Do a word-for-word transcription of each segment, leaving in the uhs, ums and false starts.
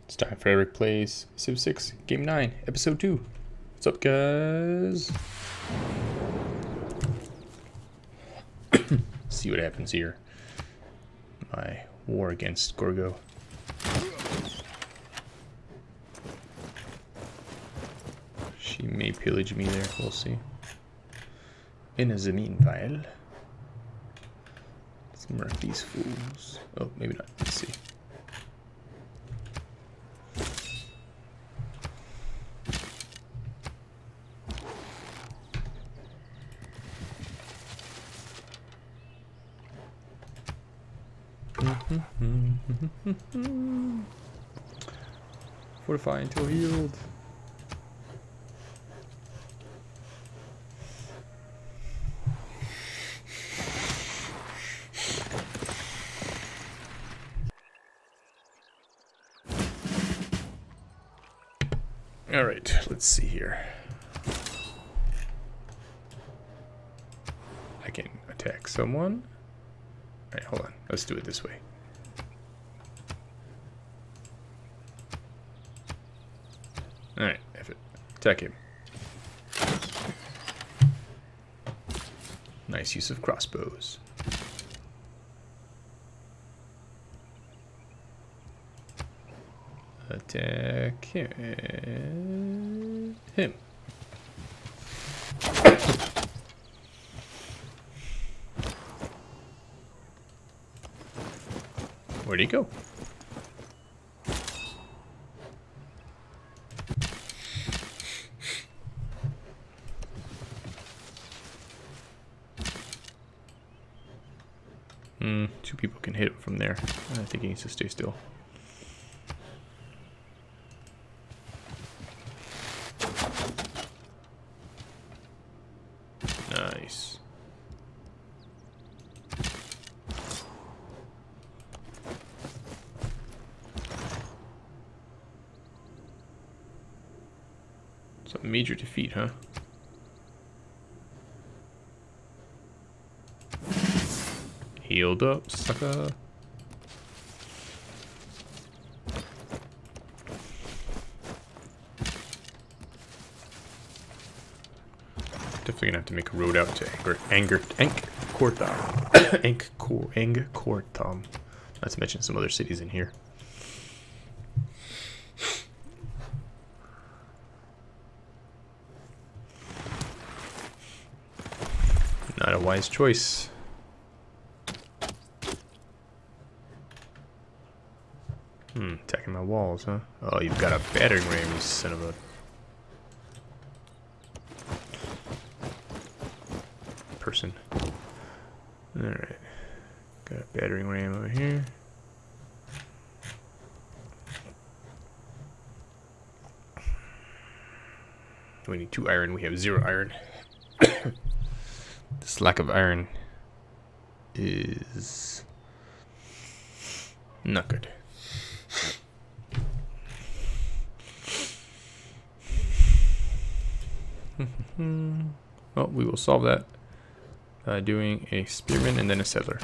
It's time for Eric Plays Civ six, Game nine, Episode two. What's up, guys? See what happens here. My war against Gorgo. She may pillage me there, we'll see. In the meanwhile, let's murk these fools. Oh, maybe not. Let's see. Fortify until healed. All right, let's see here. I can attack someone. All right, hold on. Let's do it this way. All right, F it. Attack him. Nice use of crossbows. Attack him. Him. Where'd he go? Hmm, two people can hit him from there. I think he needs to stay still. Nice. It's a major defeat, huh? Healed up, sucker. Definitely gonna have to make a road out to Anger, Anger, Angkor-Thom. Angkor, Angkor-Thom. Not to mention some other cities in here. Not a wise choice. Hmm, attacking my walls, huh? Oh, you've got a battering ram, you son of a... person. Alright. Got a battering ram over here. We need two iron, we have zero iron. This lack of iron is not good. Well, we will solve that by doing a spearman and then a settler.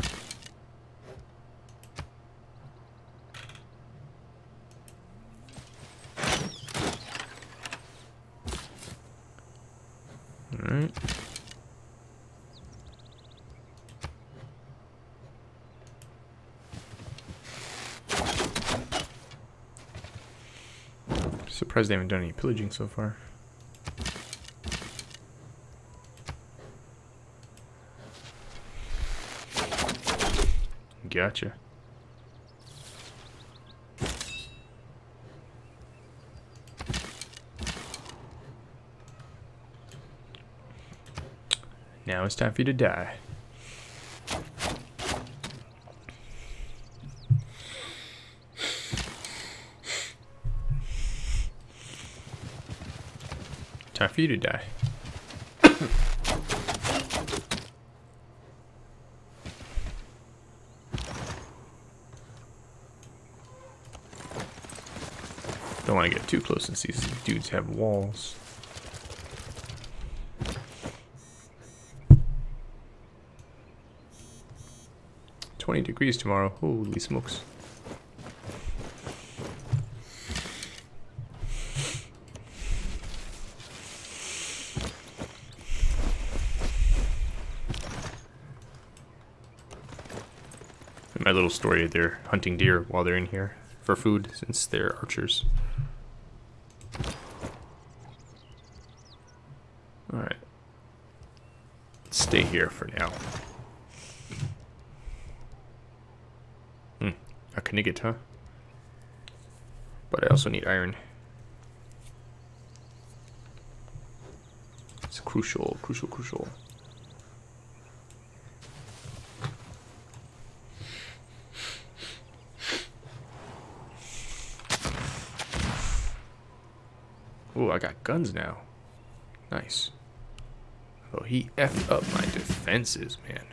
Alright. Surprised they haven't done any pillaging so far. Gotcha. Now it's time for you to die. Time for you to die. Don't want to get too close since these dudes have walls. twenty degrees tomorrow. Holy smokes. my little story, they're hunting deer while they're in here for food since they're archers. Alright. Let's stay here for now. Hmm. A Knigget, huh? But I also need iron. It's crucial, crucial, crucial. Oh, I got guns now. Nice. Oh, he effed up my defenses, man.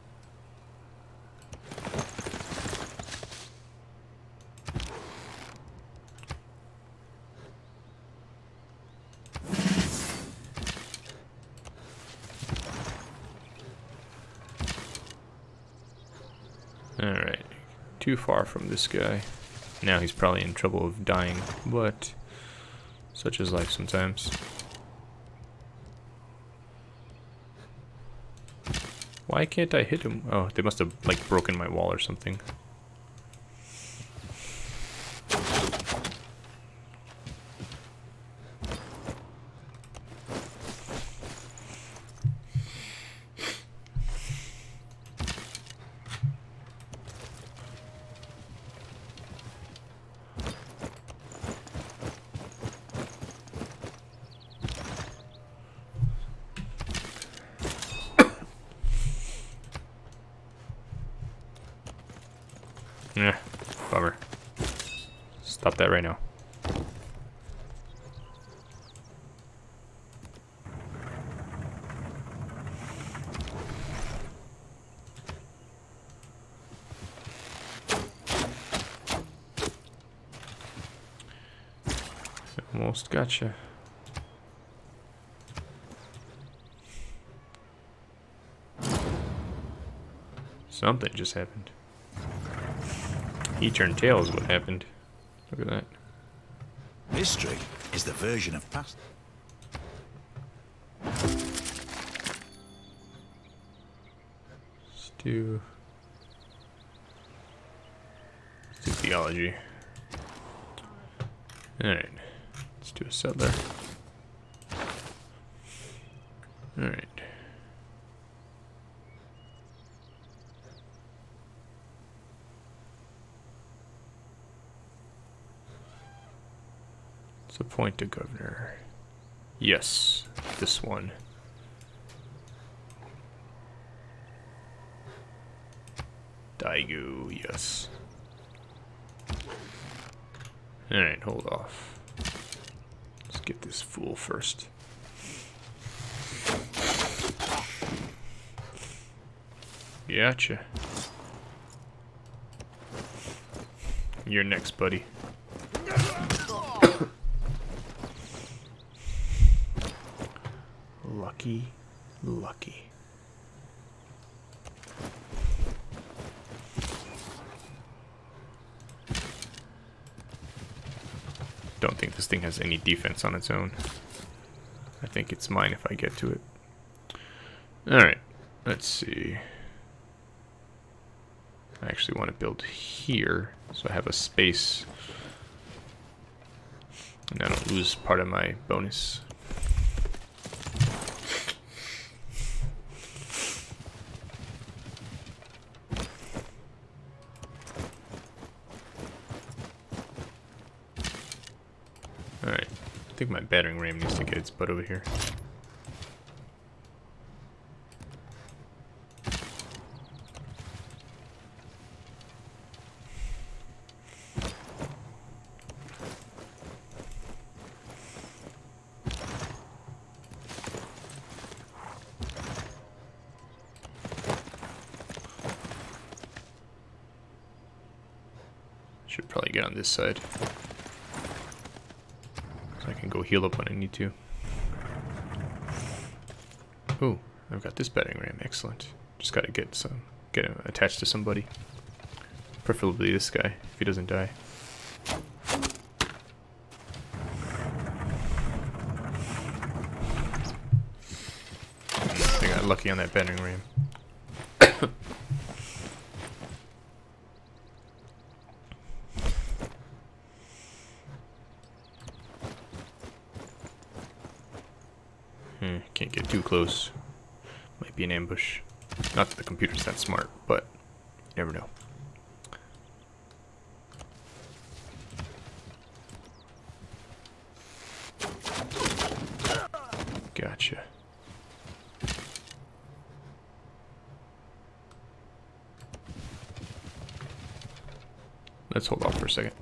Alright. Too far from this guy. Now he's probably in trouble of dying, but such is life sometimes. Why can't I hit him? Oh, they must have like broken my wall or something. Yeah, bummer. Stop that right now. Almost gotcha. Something just happened. He turned tail is what happened. Look at that. History is the version of past. Let's do... Let's do theology. Alright. Let's do a settler. Alright. Appoint a governor. Yes, this one. Daigou, yes. Alright, hold off. Let's get this fool first. Gotcha. You're next, buddy. Lucky, lucky. Don't think this thing has any defense on its own. I think it's mine if I get to it. Alright, let's see. I actually want to build here, so I have a space. And I don't lose part of my bonus. Alright, I think my battering ram needs to get its butt over here. Should probably get on this side. I can go heal up when I need to. Ooh, I've got this battering ram. Excellent. Just gotta get some, get him attached to somebody. Preferably this guy, if he doesn't die. I got lucky on that battering ram. Eh, can't get too close. Might be an ambush. Not that the computer's that smart, but you never know. Gotcha. Let's hold off for a second.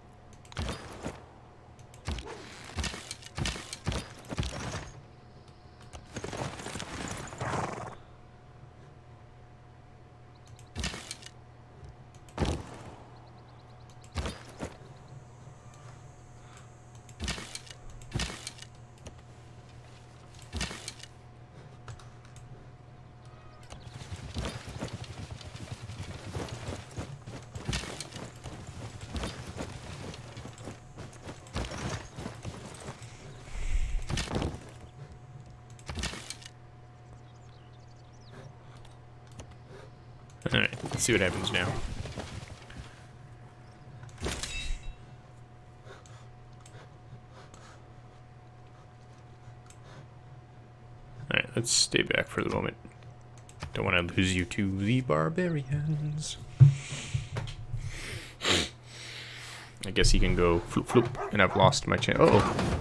Alright, let's see what happens now. Alright, let's stay back for the moment. Don't want to lose you to the barbarians. I guess he can go floop floop, and I've lost my chance. Uh oh.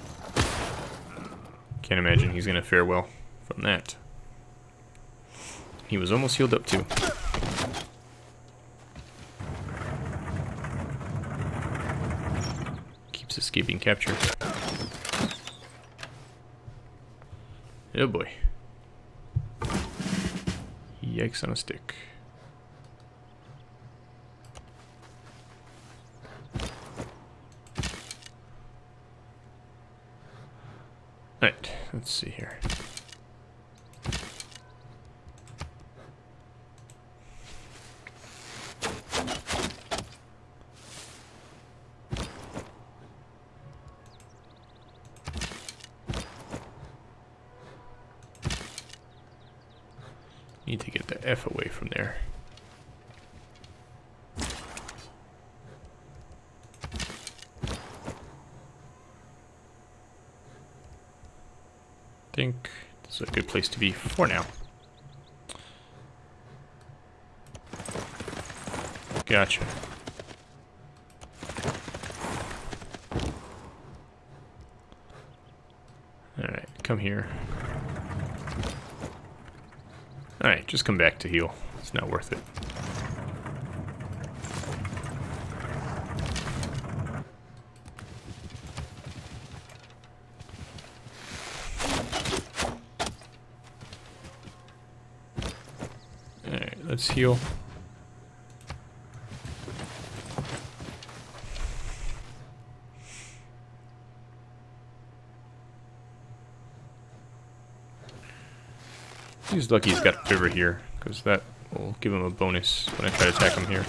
Can't imagine he's gonna fare well from that. He was almost healed up too. Keeps escaping capture. Oh boy. Yikes on a stick. Alright, let's see here. Need to get the F away from there. I think this is a good place to be for now. Gotcha. Alright, come here. Alright, just come back to heal. It's not worth it. Alright, let's heal. He's lucky he's got a river here, because that will give him a bonus when I try to attack him here.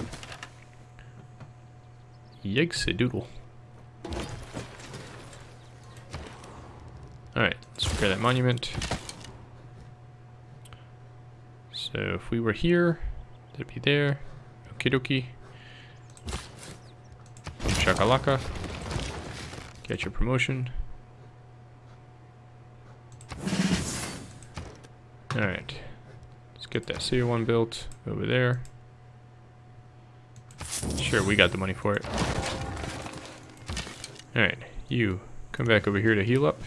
Yikes a doodle. Alright, let's repair that monument. So if we were here, that'd be there. Okie dokie. Shakalaka. Get your promotion. Alright, let's get that C one built over there. Sure, we got the money for it. Alright, you come back over here to heal up.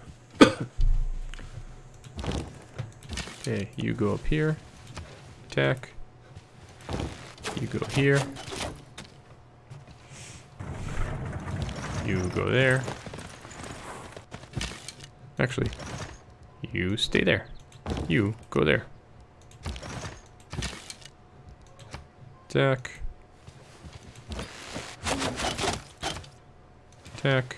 Okay, you go up here. Attack. You go here. You go there. Actually, you stay there. You, go there. Attack. Attack.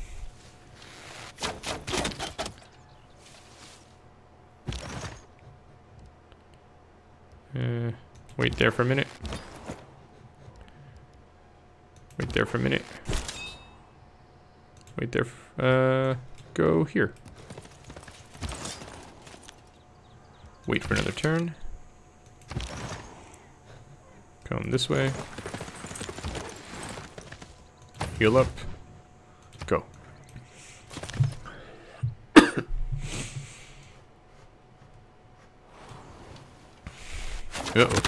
Uh, wait there for a minute. Wait there for a minute. Wait there. F uh, go here. Wait for another turn. Come this way. Heal up. Go. Uh-oh.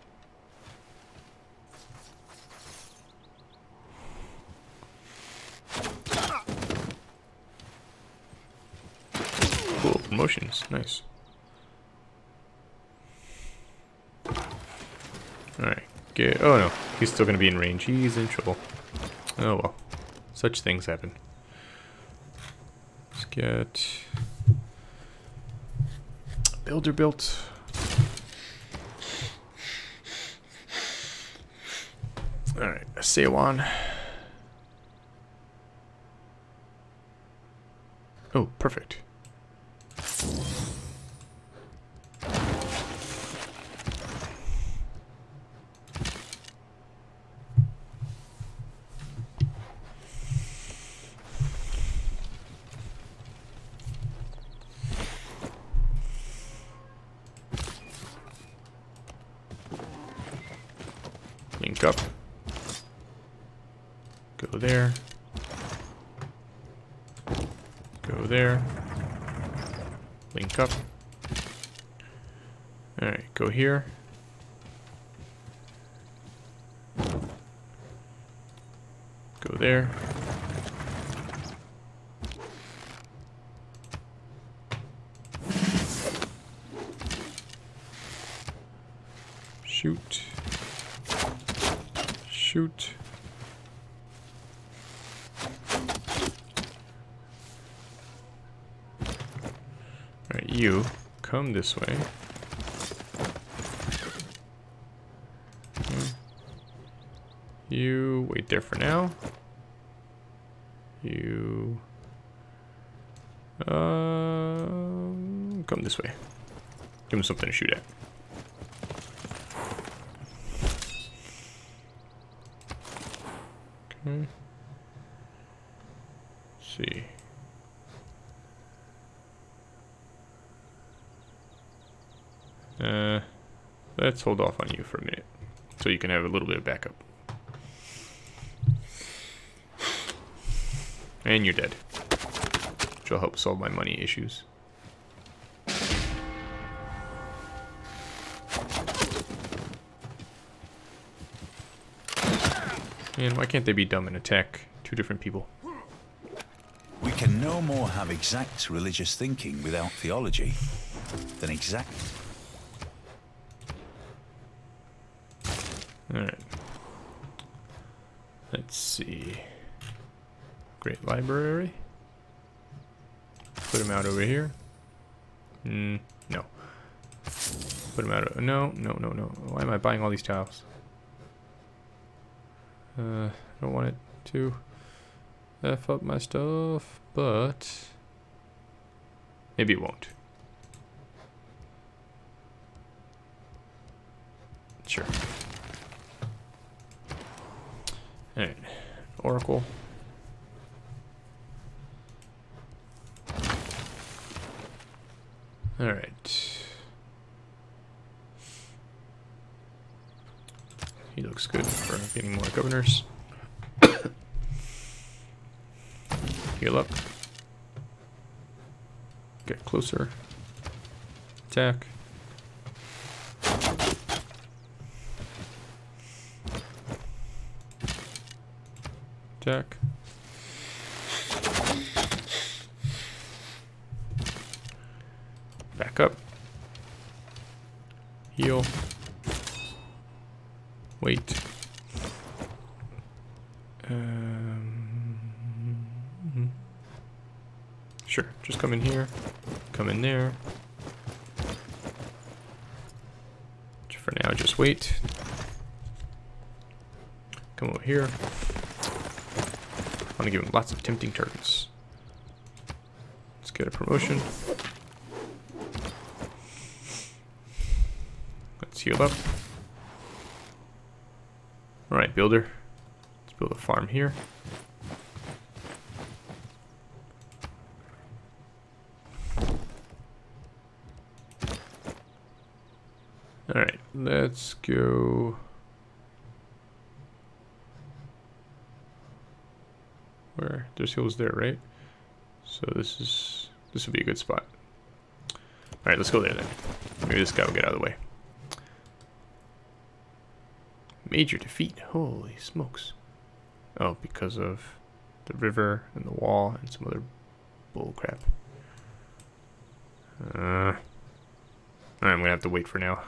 Cool, promotions, nice. Alright, get, oh no, he's still gonna be in range, he's in trouble. Oh well, such things happen. Let's get builder built. Alright, Sewan. Oh, perfect. Link up. Go there. Go there. Link up. Alright, go here. Go there. Shoot. Shoot. Alright, you come this way. Okay. You wait there for now. You um, come this way. Give him something to shoot at. Okay. Let's see. Uh, let's hold off on you for a minute, so you can have a little bit of backup. And you're dead, which will help solve my money issues. And why can't they be dumb and attack two different people? We can no more have exact religious thinking without theology than exact. Alright. Let's see. Great library. Put him out over here. Mm, no. Put him out. No, no, no, no. Why am I buying all these tiles? Uh, I don't want it to F up my stuff, but maybe it won't. Sure. Alright, Oracle. Alright. He looks good for getting more governors. Heal up. Get closer. Attack. Attack. Back up. Heal. Wait. Um, sure, just come in here. Come in there. For now, just wait. Come over here. I want to give him lots of tempting turns. Let's get a promotion. Let's heal up. Alright, builder. Let's build a farm here. Alright, let's go. Where? There's hills there, right? So this is this would be a good spot. Alright, let's go there then. Maybe this guy will get out of the way. Major defeat. Holy smokes. Oh, because of the river and the wall and some other bull crap. Uh, Alright, I'm gonna have to wait for now.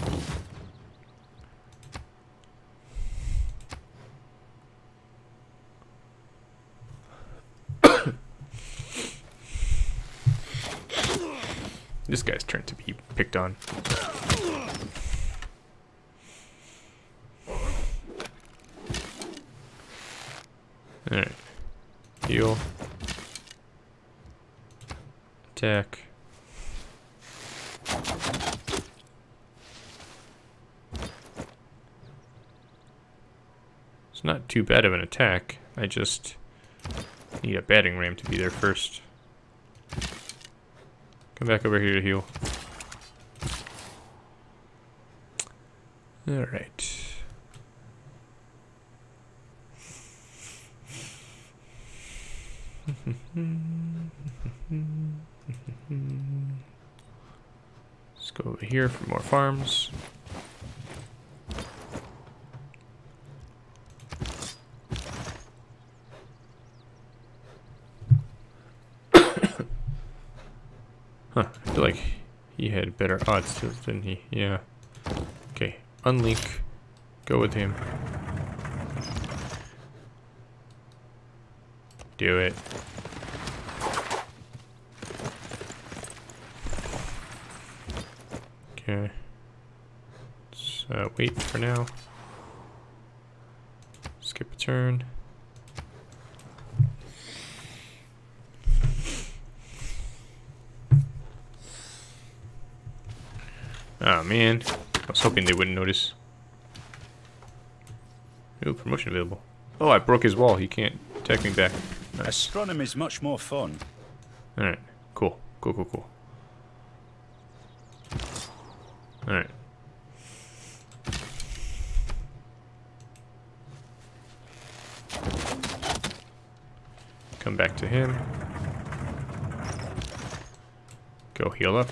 This guy's turn to be picked on. Alright. Heal. Attack. It's not too bad of an attack. I just need a battering ram to be there first. Come back over here to heal. Alright. Let's go over here for more farms. Huh, I feel like he had better odds, didn't he? Yeah. Okay, unlink. Go with him. Do it. Okay. Let's uh, wait for now. Skip a turn. Oh man, I was hoping they wouldn't notice. Ooh, promotion available. Oh, I broke his wall. He can't attack me back. Nice. Astronomy is much more fun. Alright, cool. Cool, cool, cool. Alright. Come back to him. Go heal up.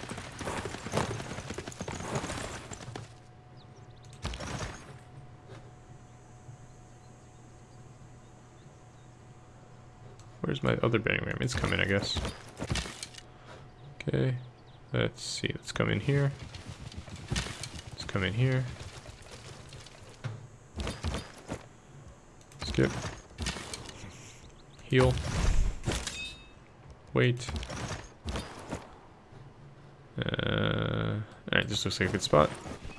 Where's my other battering ram? It's coming, I guess. Okay. Let's see. Let's come in here. Let's come in here. Skip. Heal. Wait. Uh, Alright, this looks like a good spot.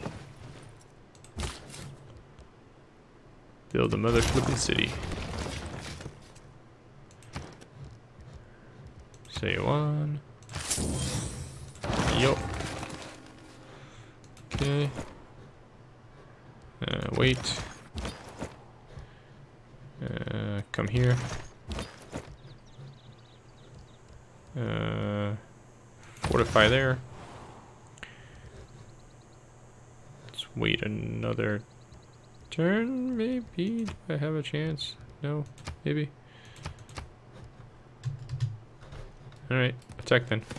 Build a mother flippin' city. Say one. Yup. Okay. Uh, wait. Uh, come here. Uh, fortify there. Let's wait another turn, maybe? Do I have a chance? No? Maybe? Alright, attack then.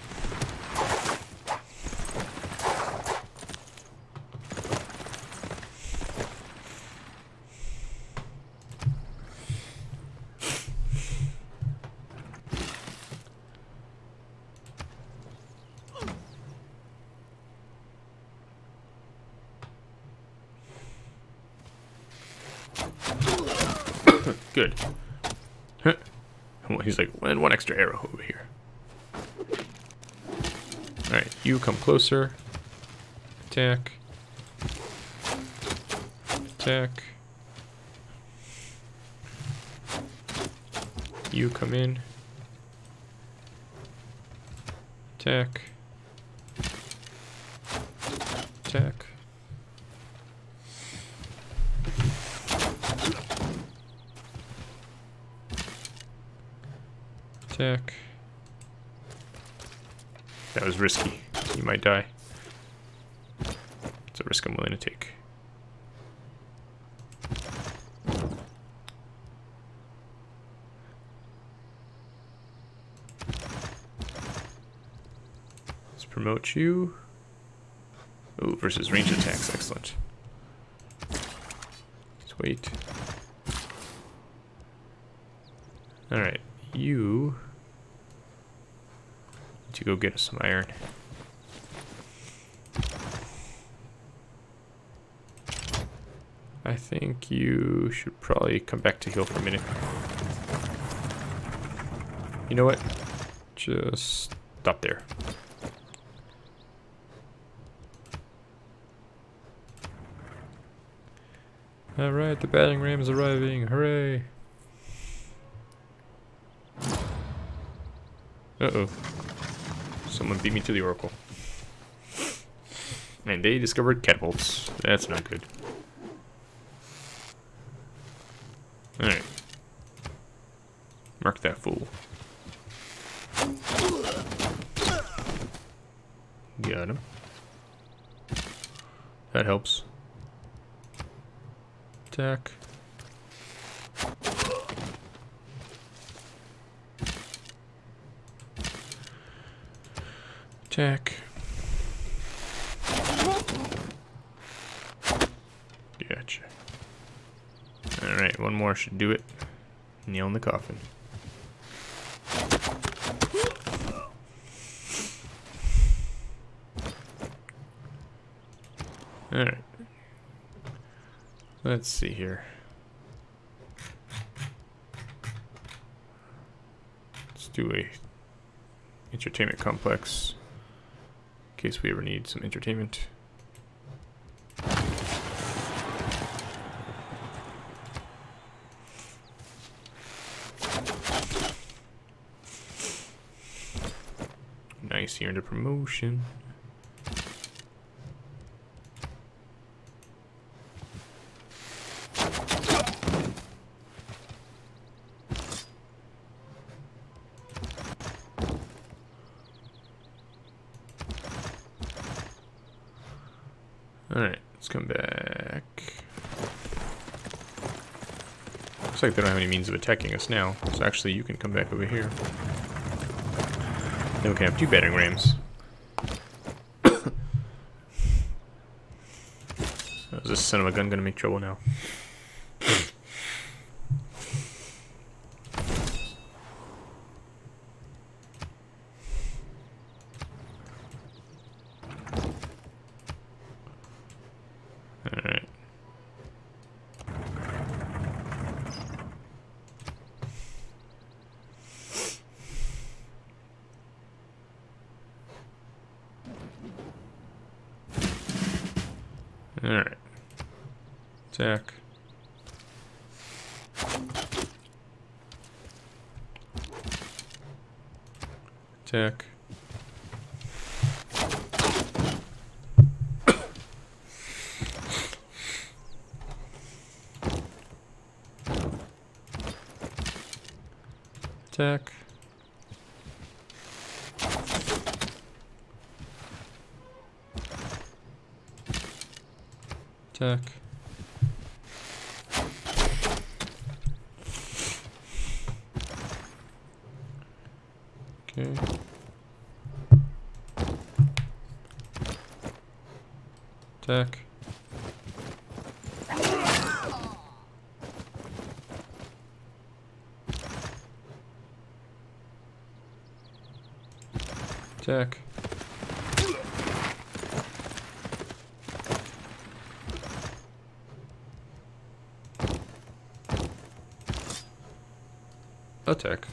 Good. Well, he's like, and one extra arrow over here. Alright, you come closer. Attack. Attack. You come in. Attack. Attack. Attack. That was risky. You might die. It's a risk I'm willing to take. Let's promote you. Ooh, versus range attacks. Excellent. wait. Alright, you need to go get us some iron. I think you should probably come back to heal for a minute. You know what? Just stop there. Alright, the battering ram is arriving. Hooray! Uh-oh. Someone beat me to the Oracle. And they discovered catapults. That's not good. Alright. Mark that fool. Got him. That helps. Attack. Attack. Gotcha. Alright, one more should do it. Nail in the coffin. Alright. Let's see here. Let's do a entertainment complex in case we ever need some entertainment. Nice, you earned a promotion. Alright, let's come back. Looks like they don't have any means of attacking us now, so actually you can come back over here. Then we can have two battering rams. So is this son of a gun gonna make trouble now? Alright. Alright. Attack. Attack. Attack. Attack. Okay. Attack. Attack. Attack.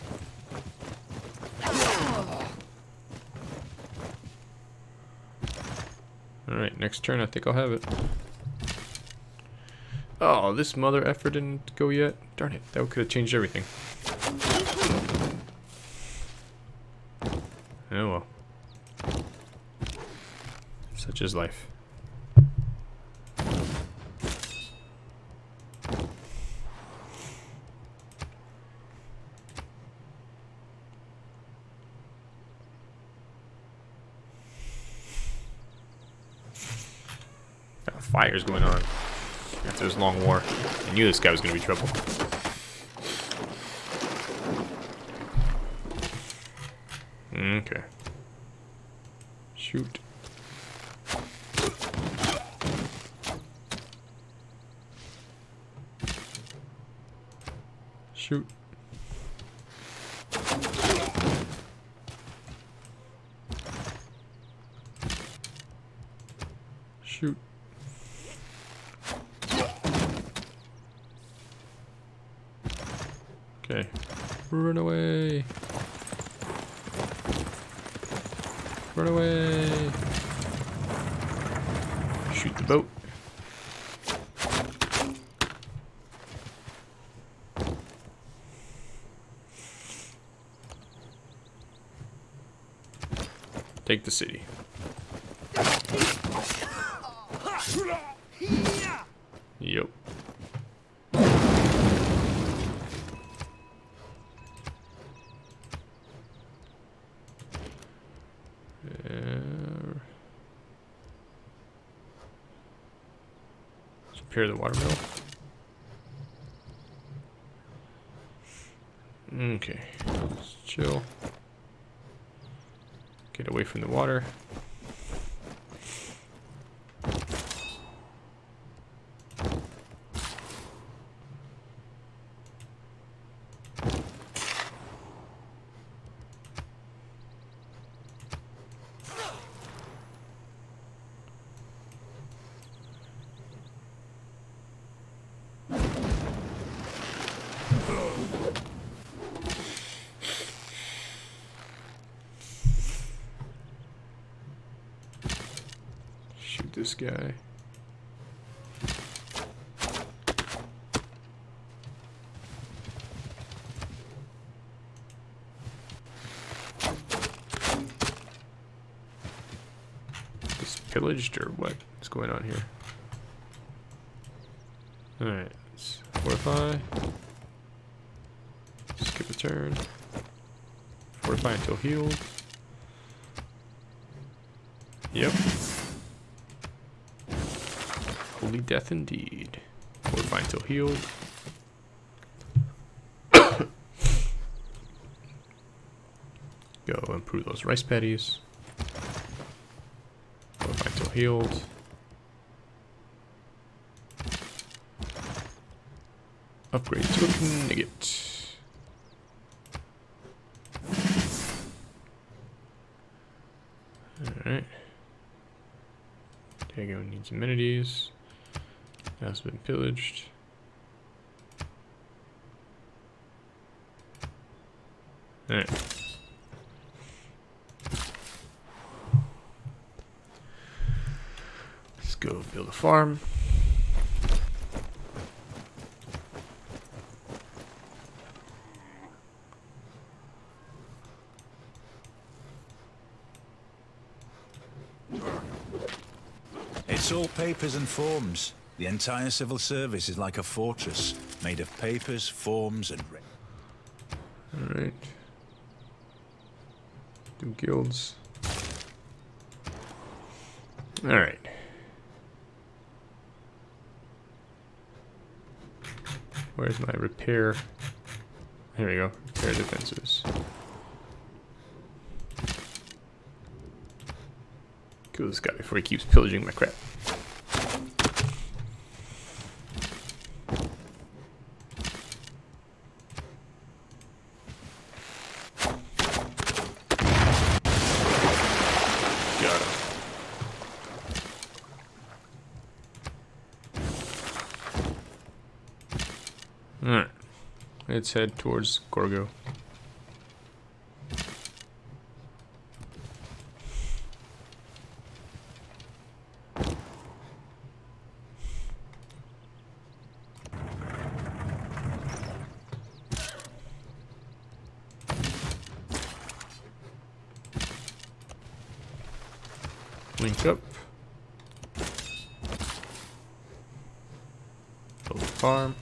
Alright, next turn I think I'll have it. Oh, this mother effer didn't go yet. Darn it, that could have changed everything. Oh well. Such is life. Got fires going on after this long war. I knew this guy was going to be trouble. Okay. Shoot. Shoot. Shoot. Okay. Run away. Run away. Shoot the boat. Take the city. Yep. Uh, let's repair the watermill. Okay, let's chill. Get away from the water. Shoot this guy. Is pillaged or what is going on here? Alright, let's fortify. Skip a turn. Fortify until healed. Yep. Holy death indeed. Fortify until healed. Go improve those rice paddies. Fortify until healed. Upgrade token nugget. Alright. Dago needs amenities. Has been pillaged. Alright. Let's go build a farm. It's all papers and forms. The entire civil service is like a fortress, made of papers, forms, and... Alright. Do guilds. Alright. Where's my repair? Here we go. Repair defenses. Kill this guy before he keeps pillaging my crap. Got him. Alright. Let's head towards Gorgo. Link up. Build a farm.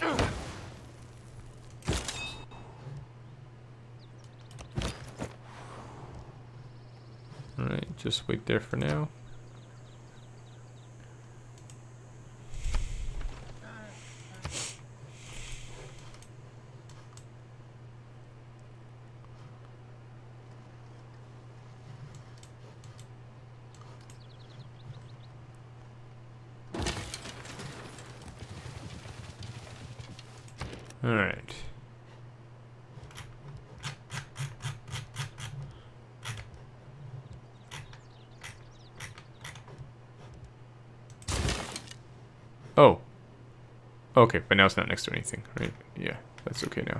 Alright, just wait there for now. Alright. Oh. Okay, but now it's not next to anything, right? Yeah, that's okay now.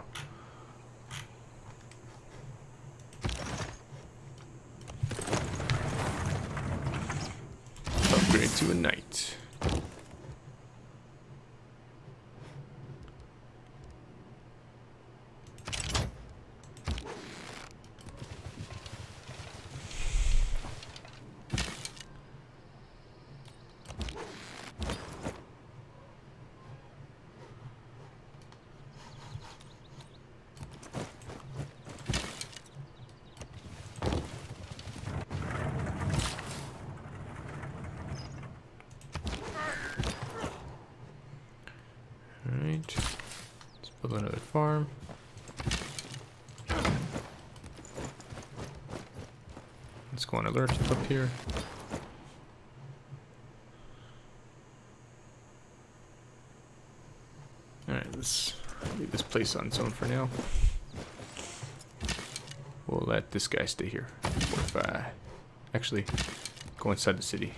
Upgrade to a knight. Alright, let's build another farm. Let's go on alert up here. Alright, let's leave this place on its own for now. We'll let this guy stay here. Fortify. Actually, go inside the city.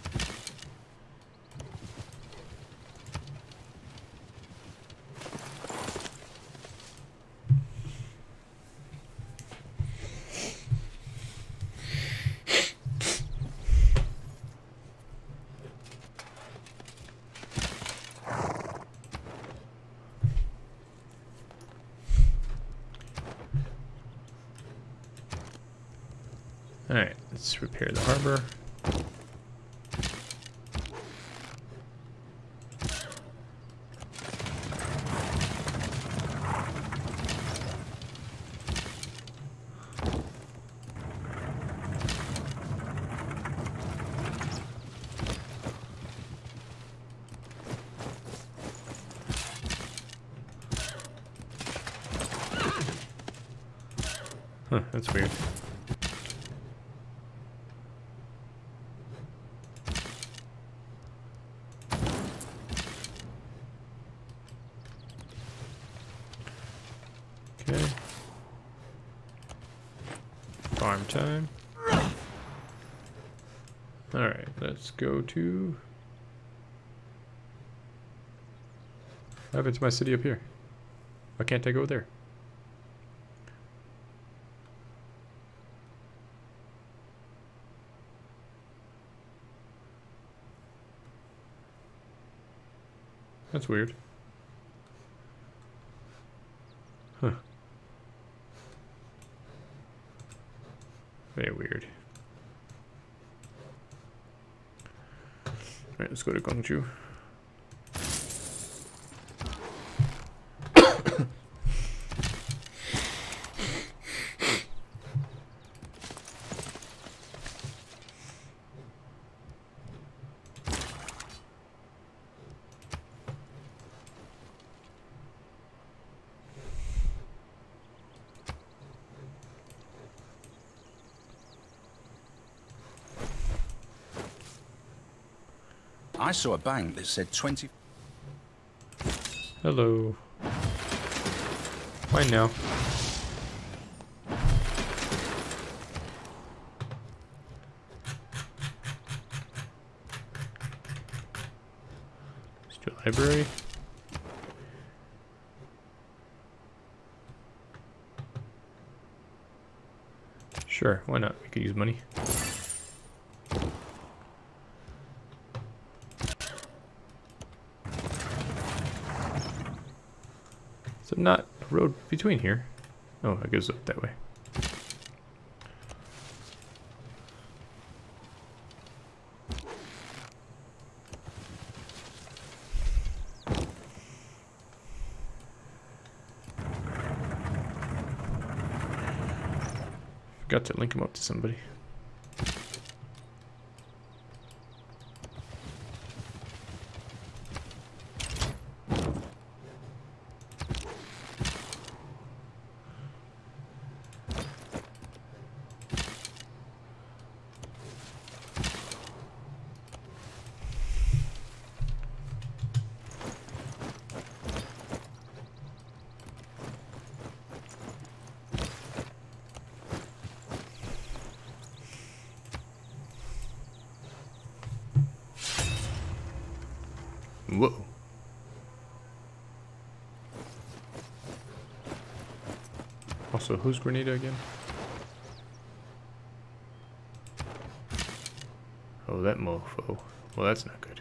Alright, let's repair the harbor. Huh, that's weird. Okay. Farm time. Alright, let's go to... What happened to my city up here? Why can't I go there? That's weird. Huh. Very weird. Alright, let's go to Gwangju. I saw a bank that said twenty... Hello. Fine now. Street library. Sure, why not? We could use money. So not a road between here. Oh, it goes up that way. Forgot to link him up to somebody. Whoa. Also, who's Grenada again? Oh, that mofo. Well, that's not good.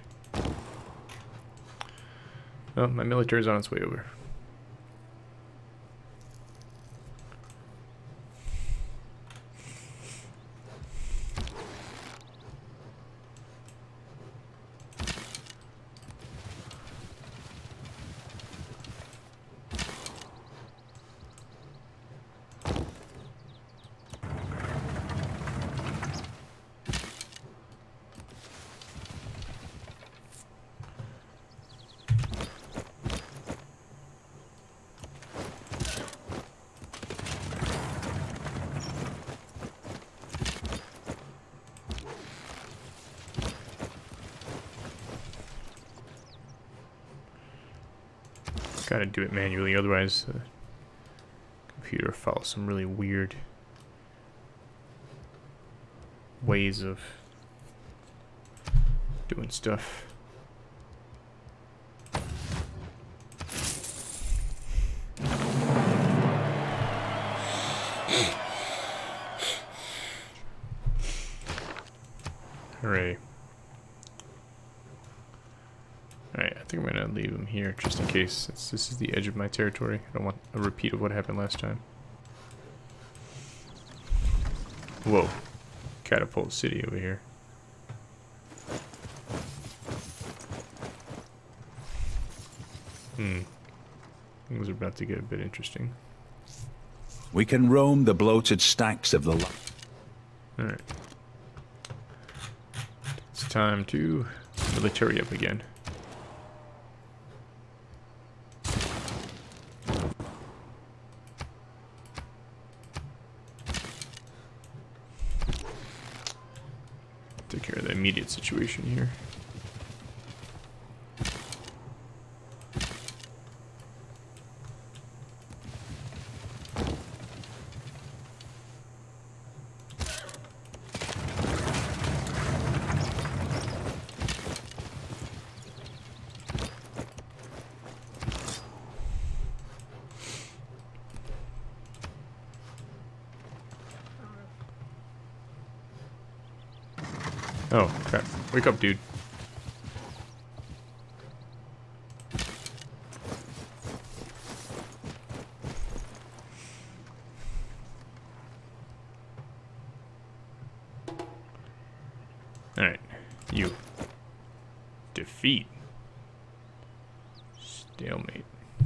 Oh, my military's on its way over. Gotta do it manually, otherwise the computer follows some really weird ways of doing stuff. Hooray. Alright, I think I'm gonna leave him here just in case, since this is the edge of my territory. I don't want a repeat of what happened last time. Whoa. Catapult City over here. Hmm. Things are about to get a bit interesting. We can roam the bloated stacks of the... Alright. It's time to military up again. Take care of the immediate situation here. Oh, crap. Wake up, dude. Alright. You. Defeat. Stalemate.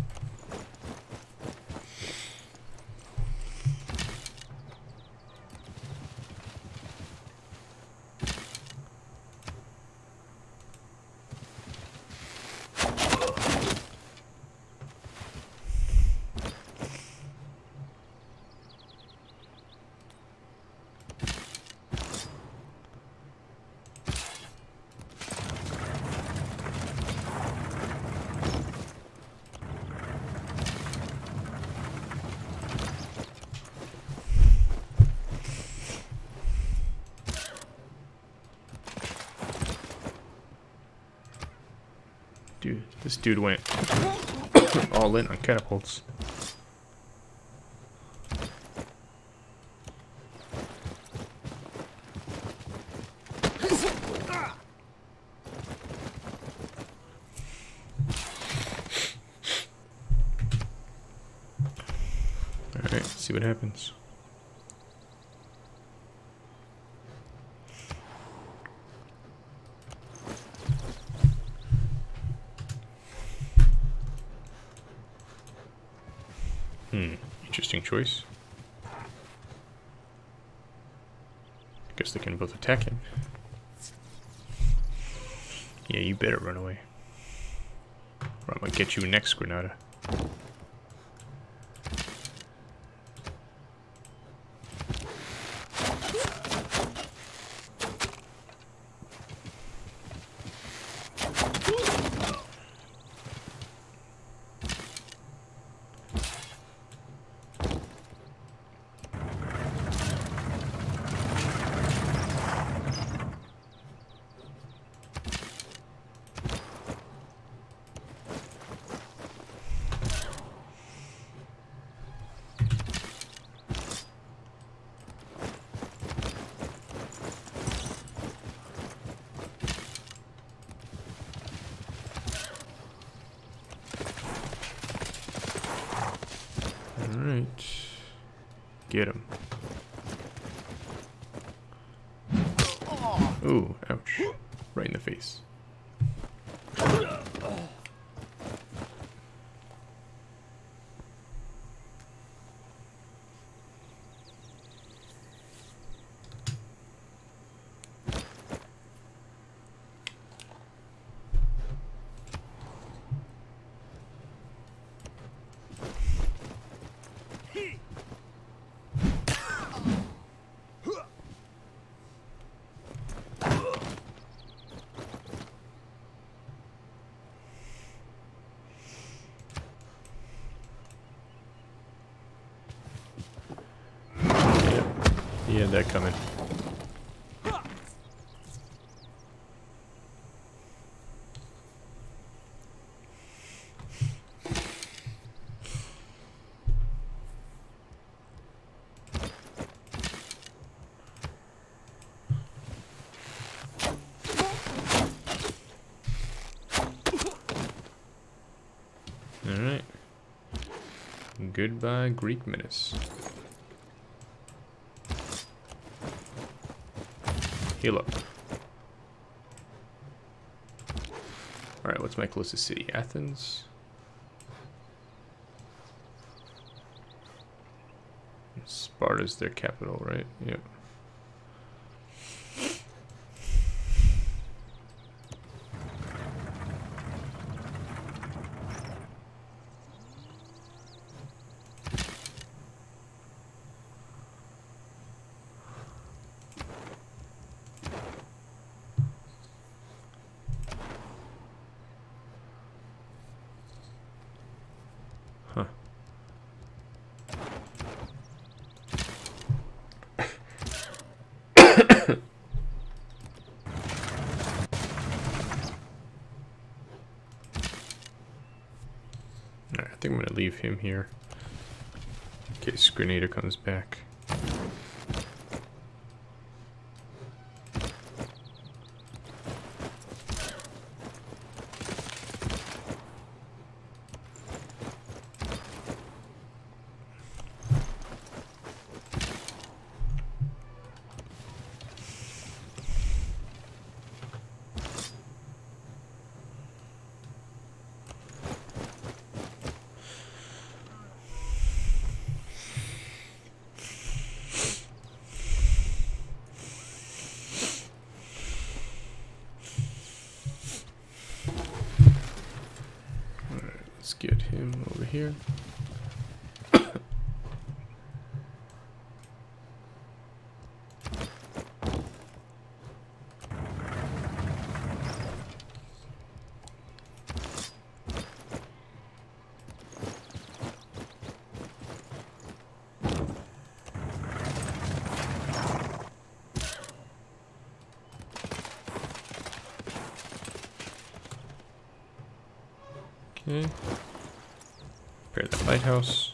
Dude, this dude went all in on catapults. Alright, let's see what happens. Hmm, interesting choice. Guess they can both attack him. Yeah, you better run away. Or I'm gonna get you next, Grenada. Alright. Get him. Ooh, ouch. Right in the face. He had that coming. Alright. Goodbye, Greek menace. Heal up. Alright, what's my closest city? Athens? Sparta's their capital, right? Yep. Huh. Alright, I think I'm gonna leave him here in case Grenada comes back. Let's get him over here. Okay. Repair the lighthouse.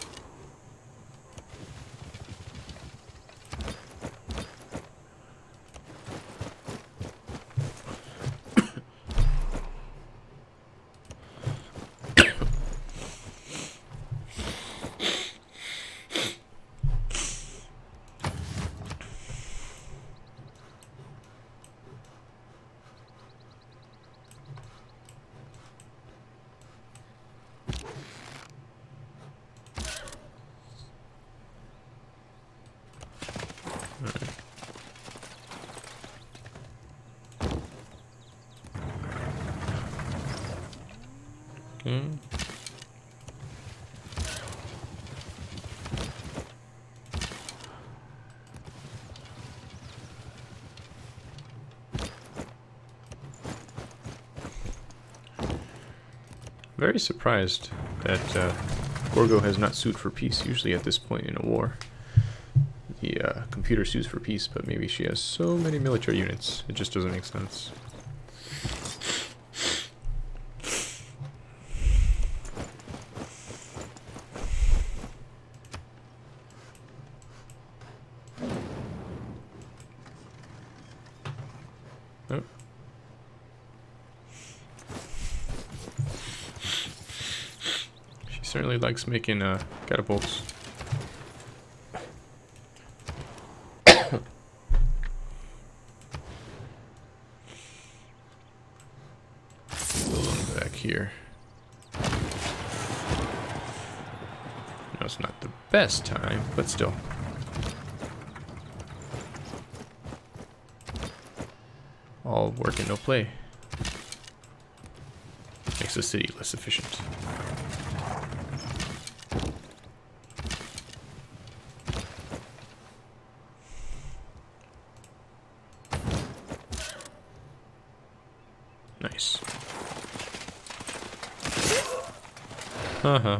Okay. Very surprised that uh, Gorgo has not sued for peace. Usually at this point in a war, the uh, computer sues for peace, but maybe she has so many military units, it just doesn't make sense. Oh. She certainly likes making uh, catapults. here. No, it's not the best time, but still. All work and no play. Makes the city less efficient. Nice. Uh-huh.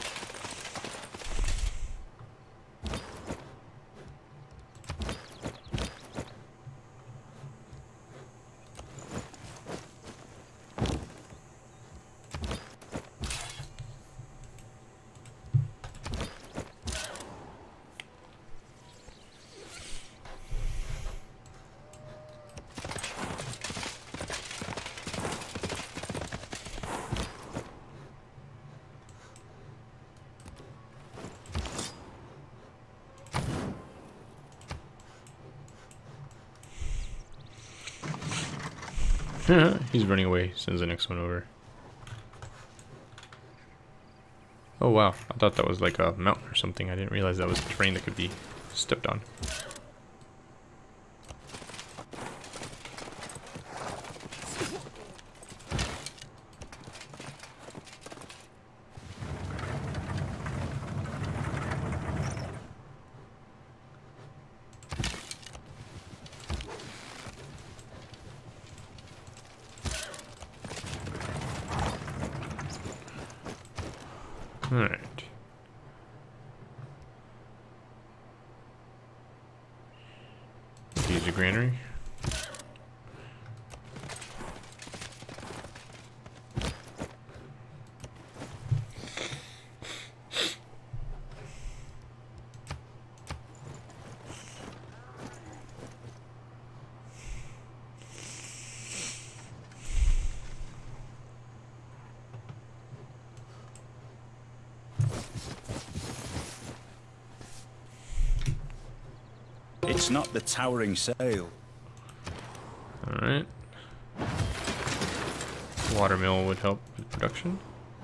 He's running away. Sends the next one over. Oh wow, I thought that was like a mountain or something. I didn't realize that was terrain that could be stepped on. Alright. Use a granary. It's not the towering sail. Alright. Watermill would help with production.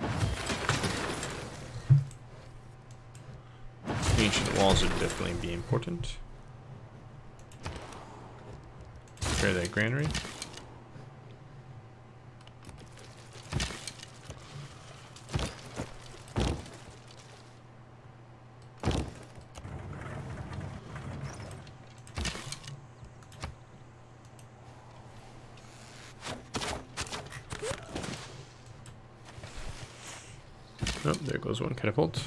Ancient walls would definitely be important. Prepare that granary. Oh, there goes one catapult.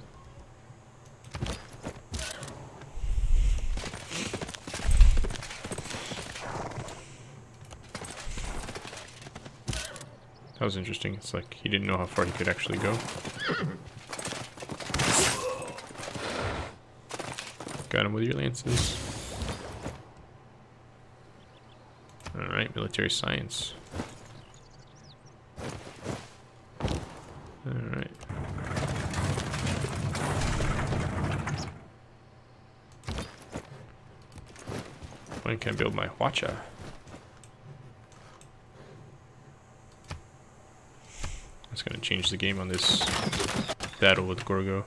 That was interesting. It's like he didn't know how far he could actually go. Got him with your lances. Alright, military science. Alright. When can I build my Hwacha? That's gonna change the game on this battle with Gorgo.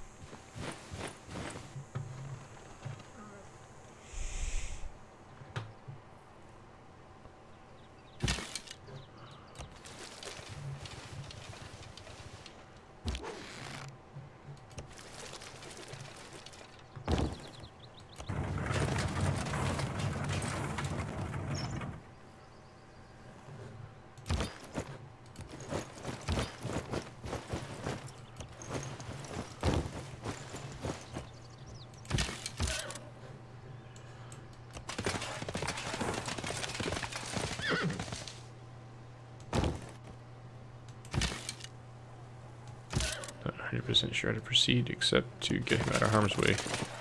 Not one hundred percent sure how to proceed except to get him out of harm's way.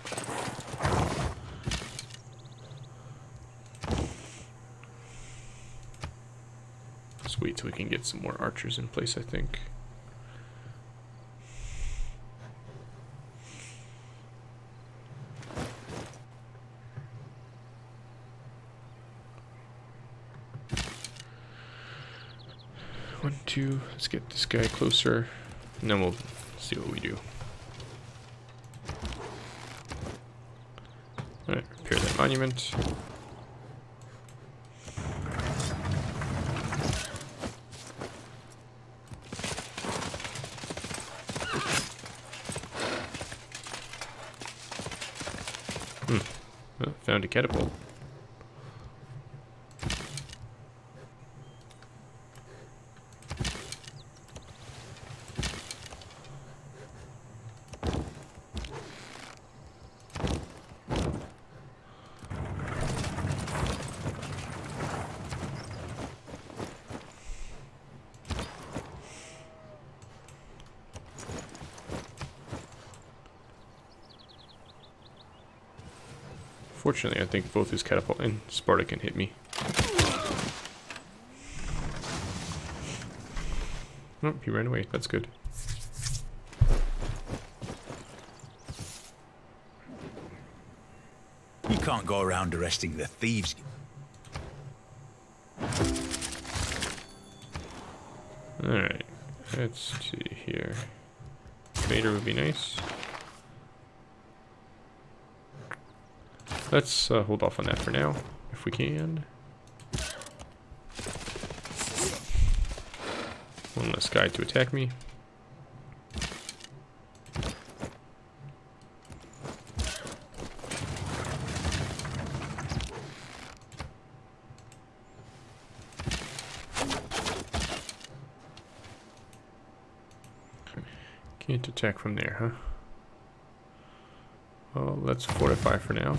Let's wait till we can get some more archers in place, I think. One, two, let's get this guy closer, and then we'll see what we do. Alright, repair that monument. Hmm, well, found a catapult. Fortunately, I think both his catapult and Sparta can hit me. Oh, he ran away. That's good. You can't go around arresting the thieves. Alright, let's see here. Vader would be nice. Let's uh, hold off on that for now, if we can. One less guy to attack me. Can't attack from there, huh? Well, let's fortify for now.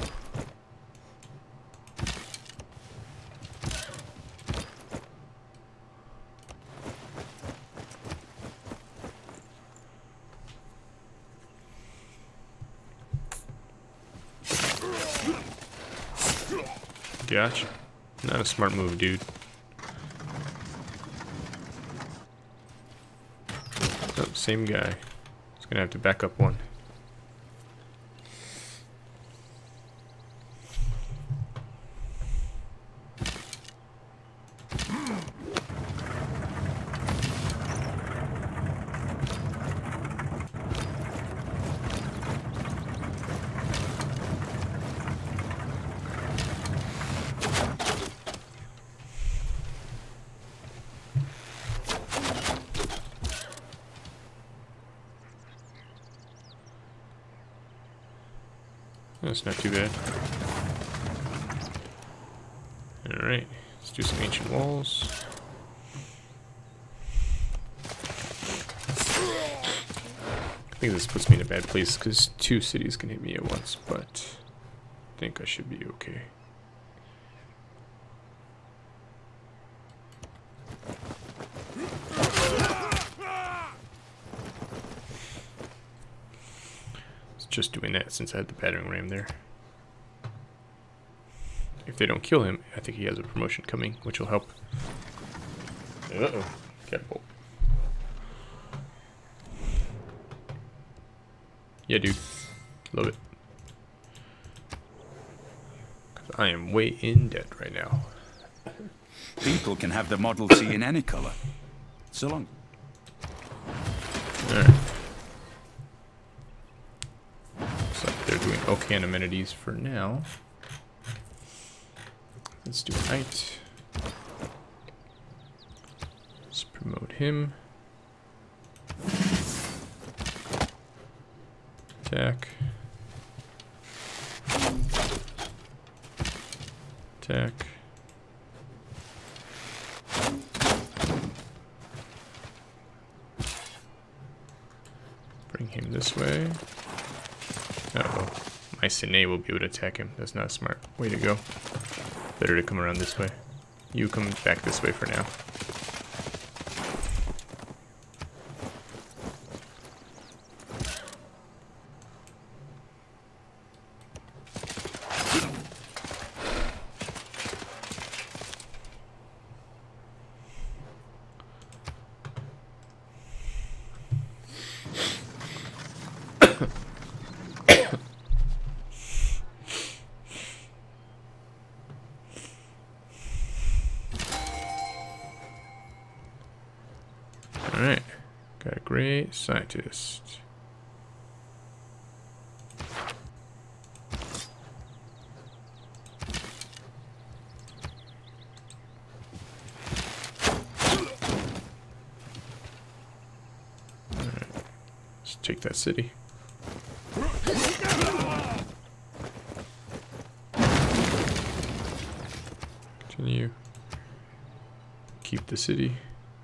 Gotcha. Not a smart move, dude. Oh, same guy. He's gonna have to back up one. That's not too bad. Alright, let's do some ancient walls. I think this puts me in a bad place because two cities can hit me at once, but I think I should be okay. Just doing that since I had the battering ram there. If they don't kill him, I think he has a promotion coming, which will help. Uh-oh. Catapult. Yeah, dude. Love it. Because I am way in debt right now. People can have the Model T in any color. So long. Alright. Looks like they're doing okay on amenities for now. Let's do a knight. Let's promote him. Attack. Attack. Bring him this way. Uh-oh. My Sine will be able to attack him. That's not smart. Way to go. Better to come around this way. You come back this way for now. Okay, scientist. Alright, let's take that city. Continue. Keep the city.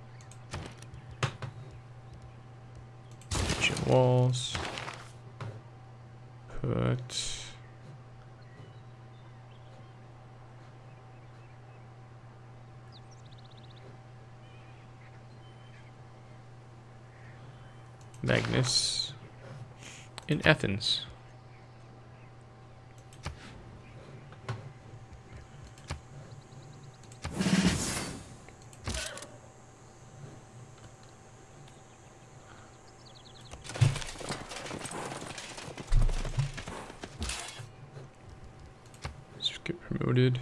Ancient walls. Put. Magnus in Athens. Let's get promoted.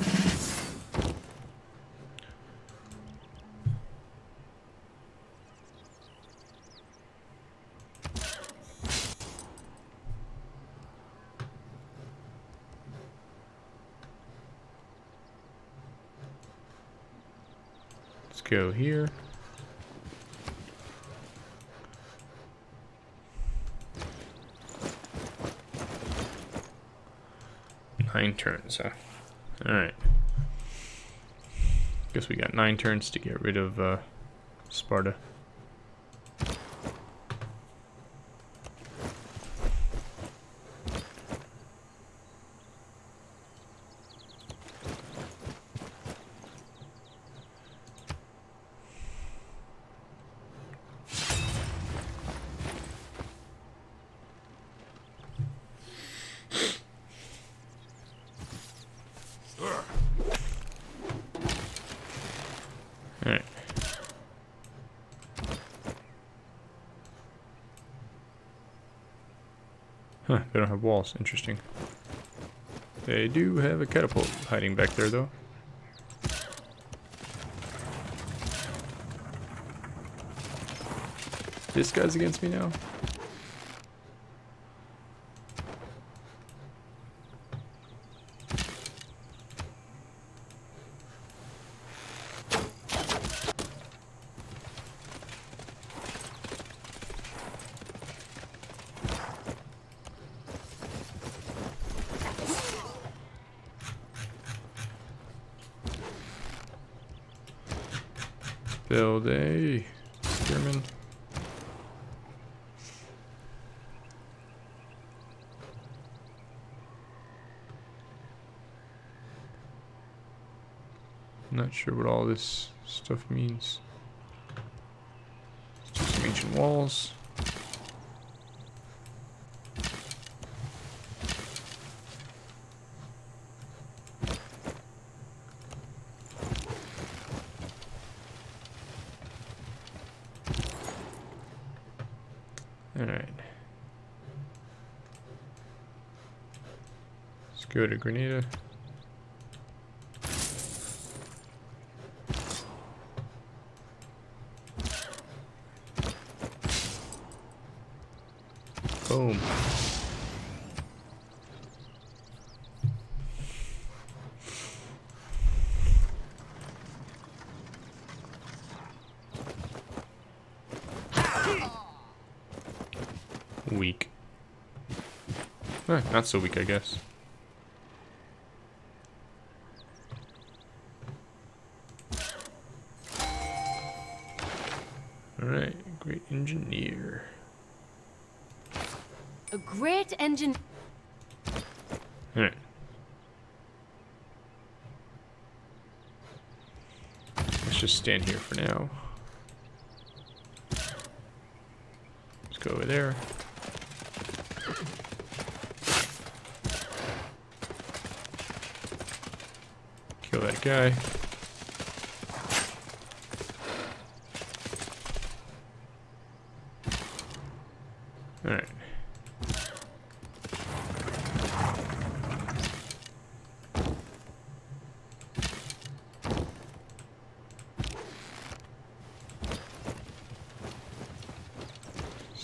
Let's go here. Nine turns, huh? Alright. Guess we got nine turns to get rid of uh, Sparta. Alright. Huh, they don't have walls. Interesting. They do have a catapult hiding back there, though. This guy's against me now? Build a spearman. I'm not sure what all this stuff means. Let's do some ancient walls. Alright. Let's go to Grenada. Boom. Weak. Eh, not so weak, I guess. Alright, great engineer. A great engine. Alright. Let's just stand here for now. Let's go over there. Kill that guy. Alright.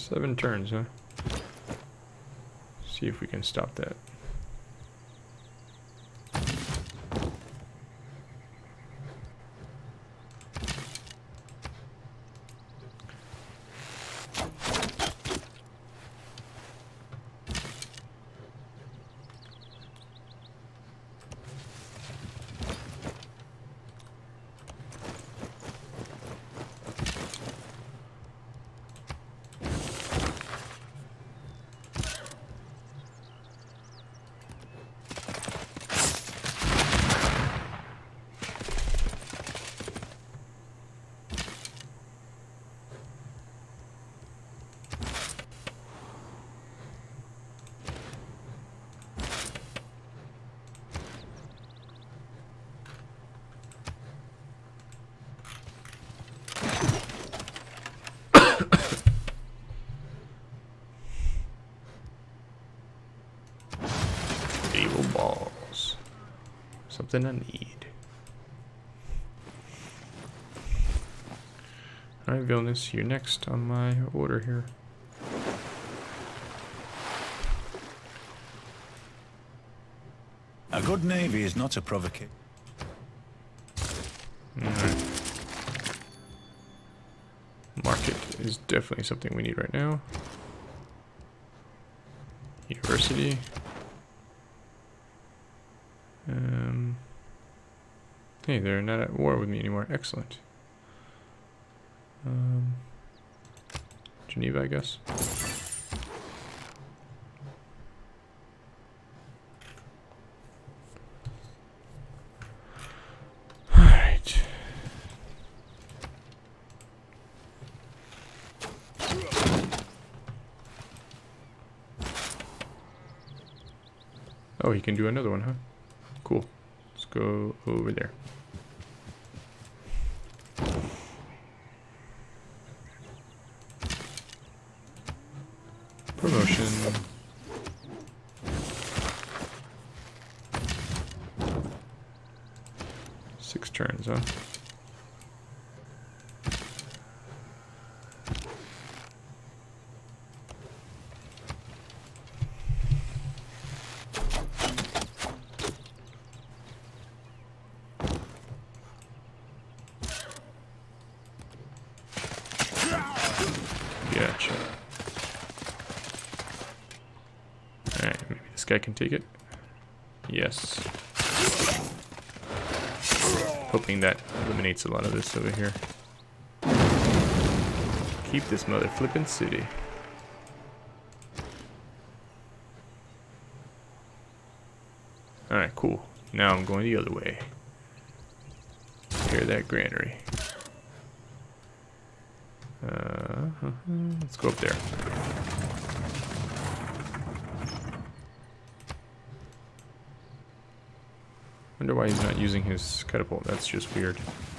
Seven turns, huh? See if we can stop that. Evil balls. Something I need. Alright, Vilnius, you're next on my order here. A good navy is not a provocation. Alright. Market is definitely something we need right now. University. Um, hey, they're not at war with me anymore. Excellent. Um, Geneva, I guess. All right. Oh, he can do another one, huh? Cool. Let's go over there. Promotion. Six turns, huh? Gotcha. Alright, maybe this guy can take it. Yes. Hoping that eliminates a lot of this over here. Keep this mother flippin' city. Alright, cool. Now I'm going the other way. Repair that granary. Uh, let's go up there. Wonder why he's not using his catapult. That's just weird.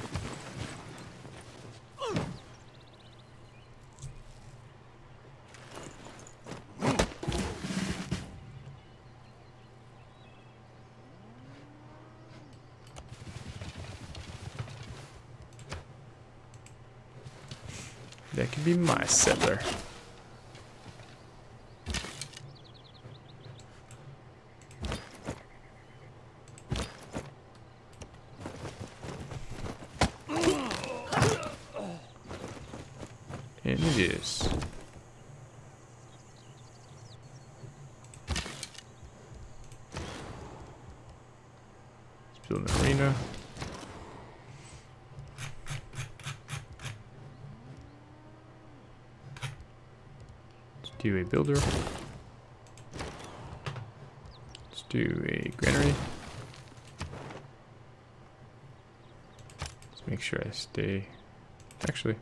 That could be my settler. And it is. Let's build an arena. Do a builder. Let's do a granary. Let's make sure I stay. Actually,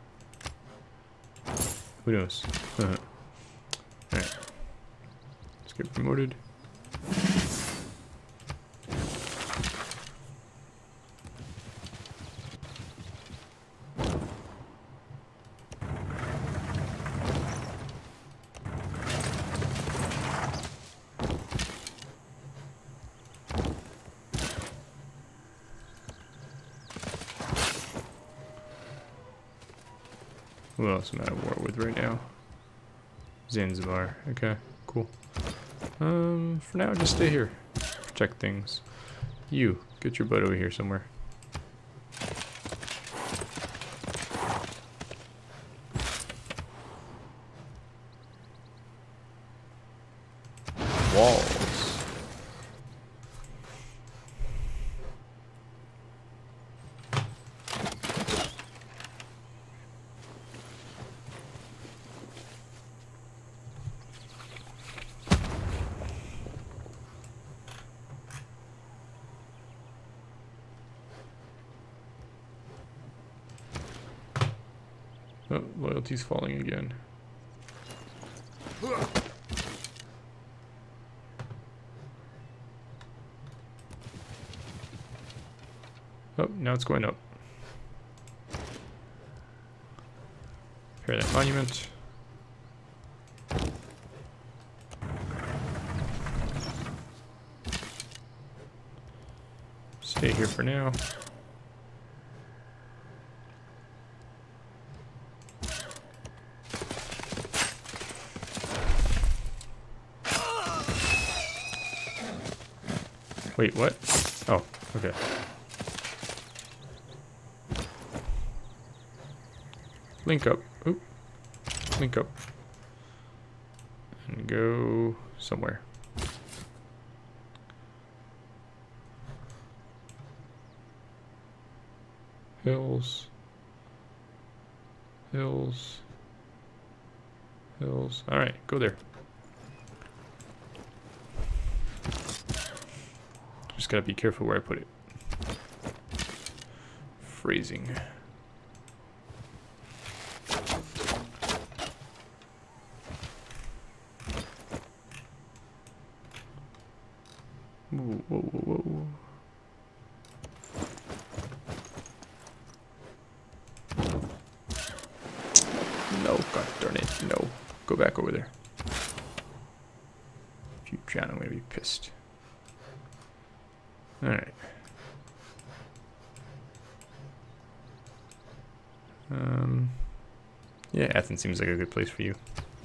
who knows? Alright. Let's get promoted. Who else am I at war with right now? Zanzibar. Okay, cool. Um, for now, just stay here. Protect things. You, get your butt over here somewhere. Walls. Oh, loyalty's falling again. Oh, now it's going up. Repair that monument. Stay here for now. Wait, what? Oh, okay. Link up. Oop. Link up. And go somewhere. Hills. Hills. Hills. Alright, go there. Just gotta be careful where I put it. Phrasing. Whoa, whoa, whoa, whoa. No, god darn it, no. Go back over there. If you drown, I'm gonna be pissed. Alright. Um, yeah, Athens seems like a good place for you.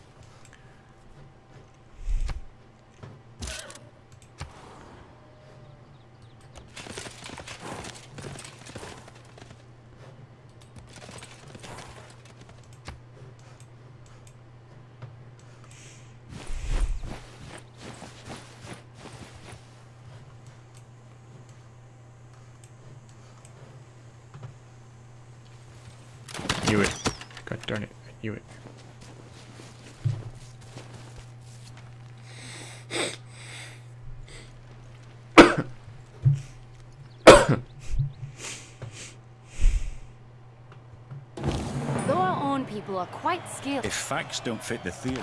Knew it. God darn it. I knew it. Though our own people are quite skilled. If facts don't fit the theory.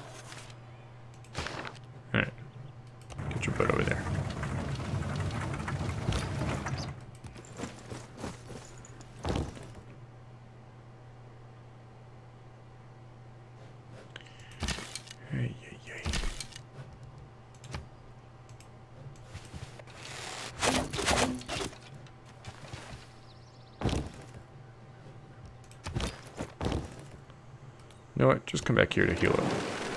Alright. Get your butt over there. Ay, ay, ay. You know what? Just come back here to heal up.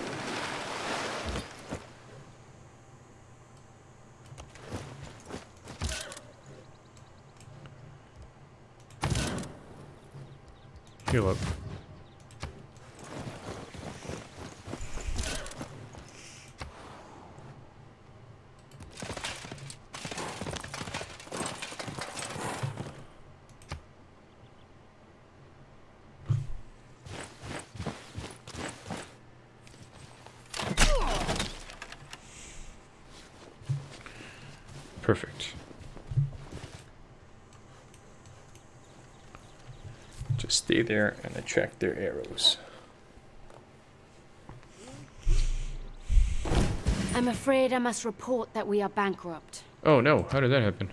Heal up. Perfect. Just stay there and attract their arrows. I'm afraid I must report that we are bankrupt. Oh no, how did that happen?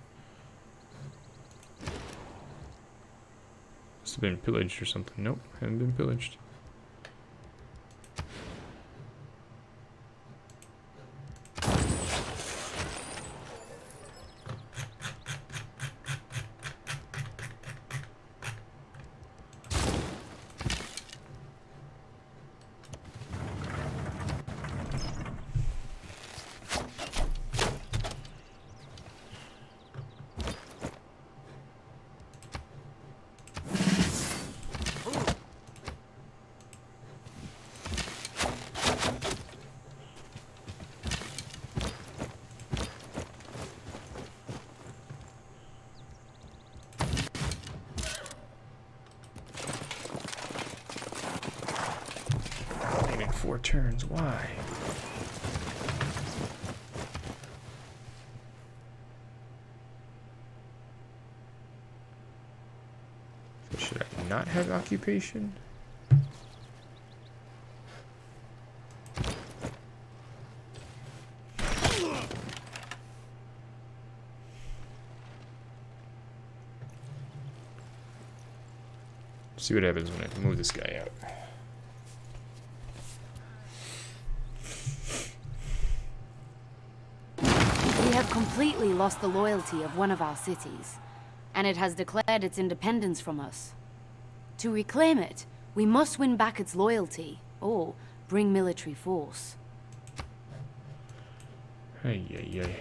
Must have been pillaged or something. Nope, haven't been pillaged. four turns. Why? So should I not have occupation? See what happens when I move this guy out. We have completely lost the loyalty of one of our cities, and it has declared its independence from us. To reclaim it, we must win back its loyalty, or bring military force. Ay, ay, ay.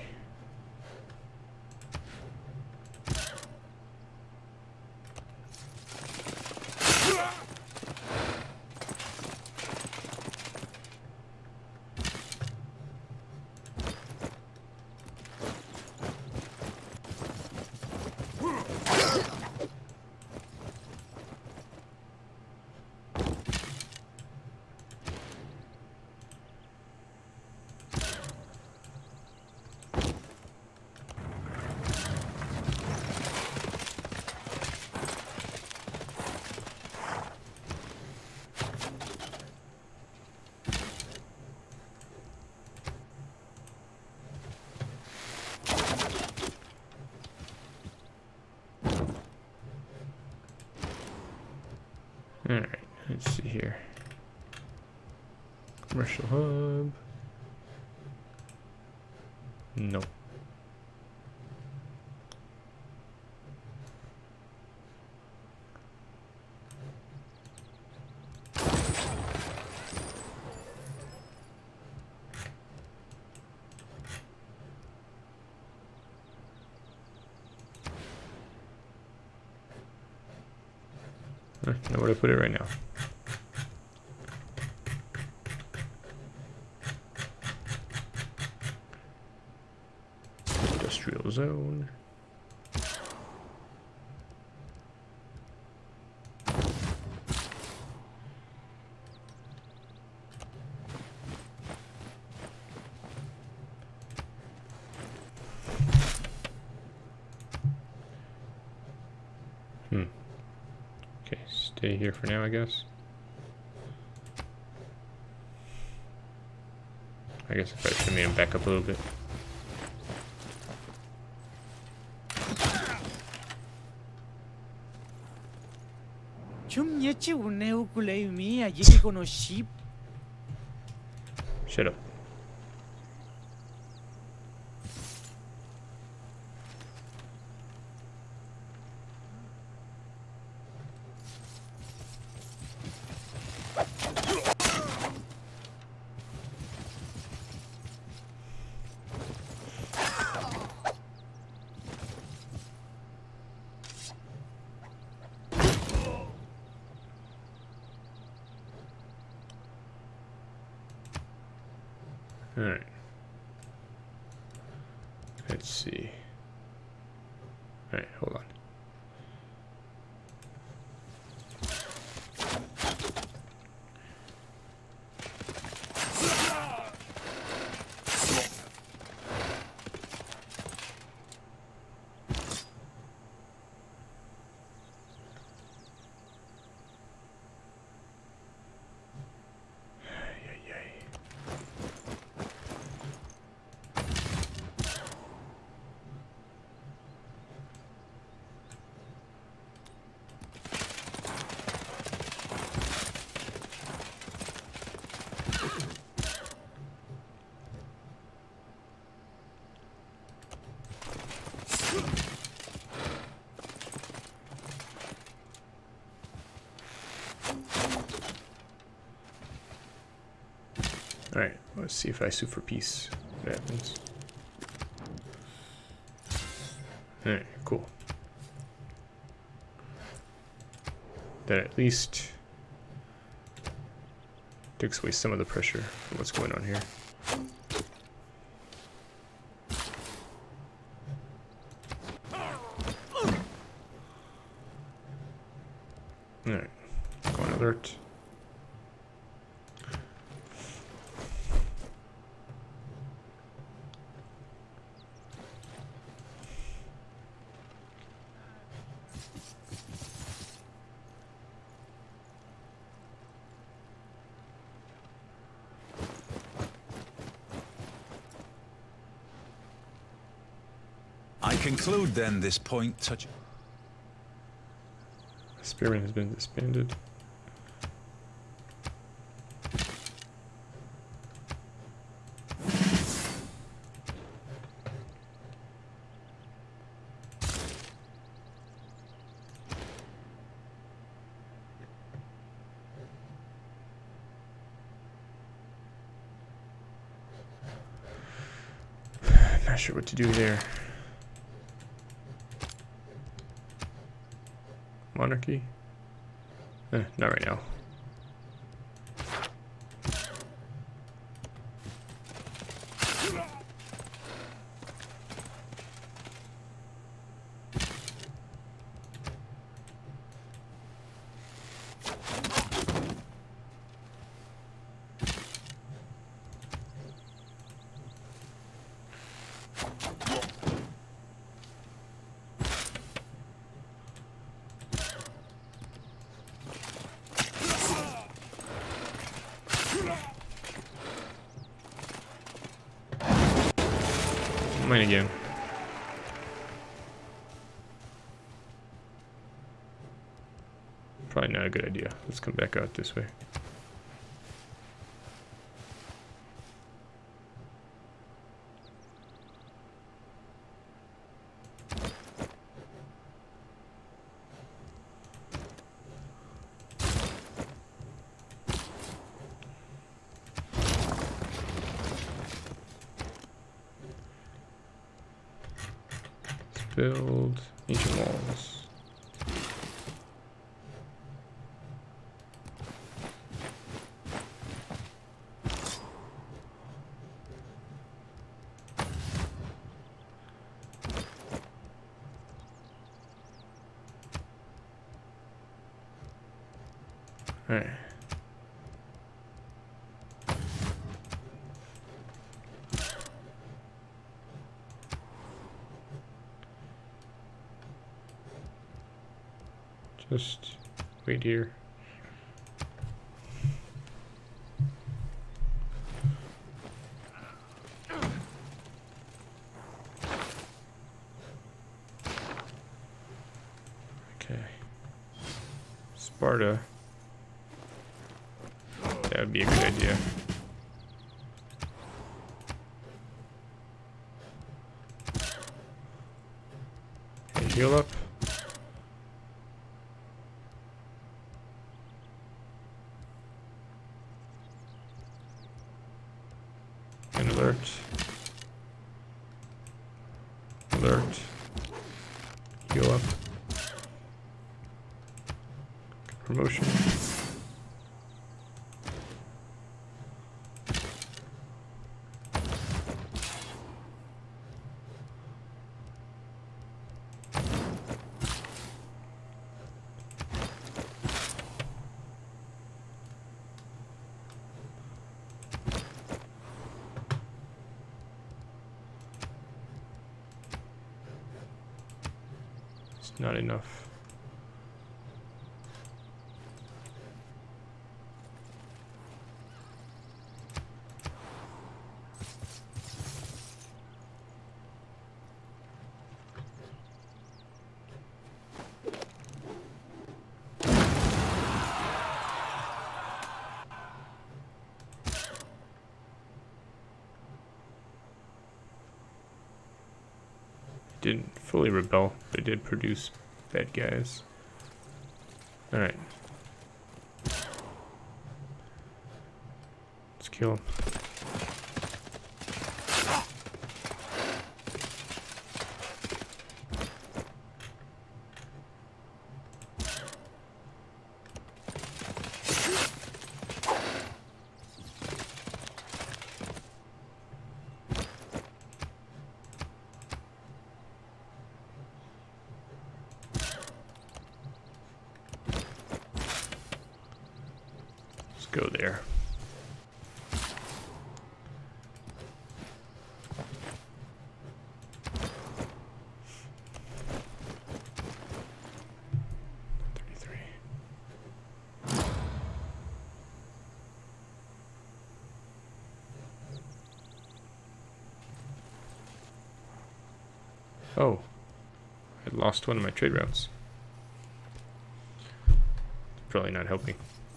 Alright, let's see here. Commercial hub. No. I know where to put it right now. Industrial zone. Hmm. Okay, stay here for now, I guess. I guess if I should maybe back up a little bit. Shut up. All right. Let's see. All right, hold on. Alright, let's see if I sue for peace. What happens. Alright, cool. That at least takes away some of the pressure from what's going on here. Alright, go on alert. I conclude then this point touch. Spearman has been disbanded. Not sure what to do there. Monarchy? Eh, not right now. Mine again. Probably not a good idea. Let's come back out this way. Build ancient walls. All right. Just wait here. Okay. Sparta. That would be a good idea. Okay, heal up. Alert. Alert. Heal up. Promotion. Not enough. Didn't fully rebel, they did produce bad guys. Alright. Let's kill him. Go there. thirty-three. Oh, I lost one of my trade routes. Probably not helping.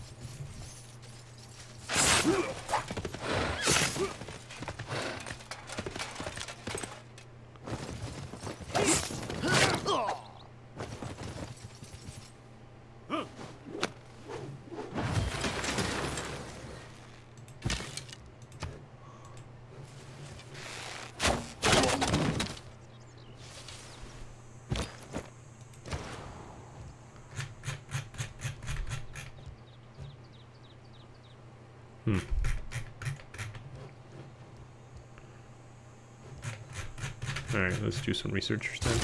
Hmm. Alright, let's do some research then.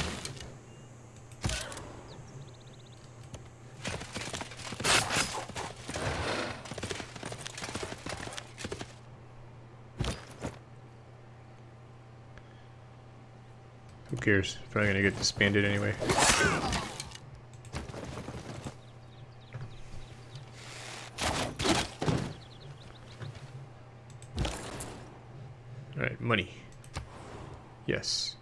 Who cares? Probably gonna get disbanded anyway. Alright, money. Yes.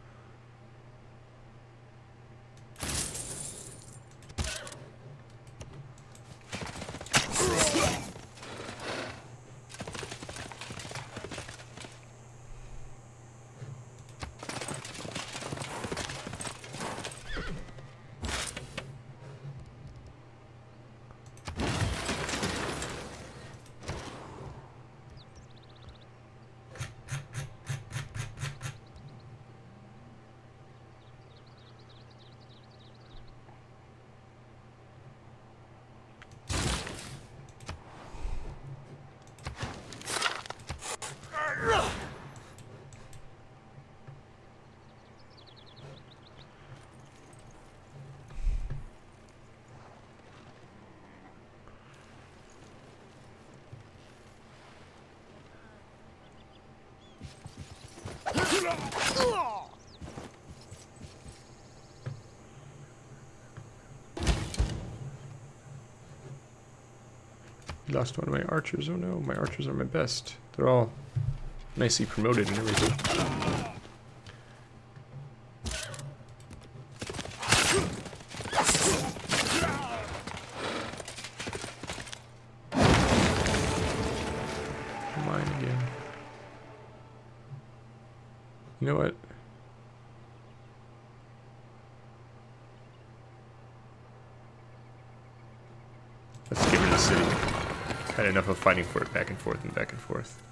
Lost one of my archers. Oh no, my archers are my best. They're all nicely promoted and everything. Mine again. You know what? Let's get rid of the city. Had enough of fighting for it back and forth and back and forth.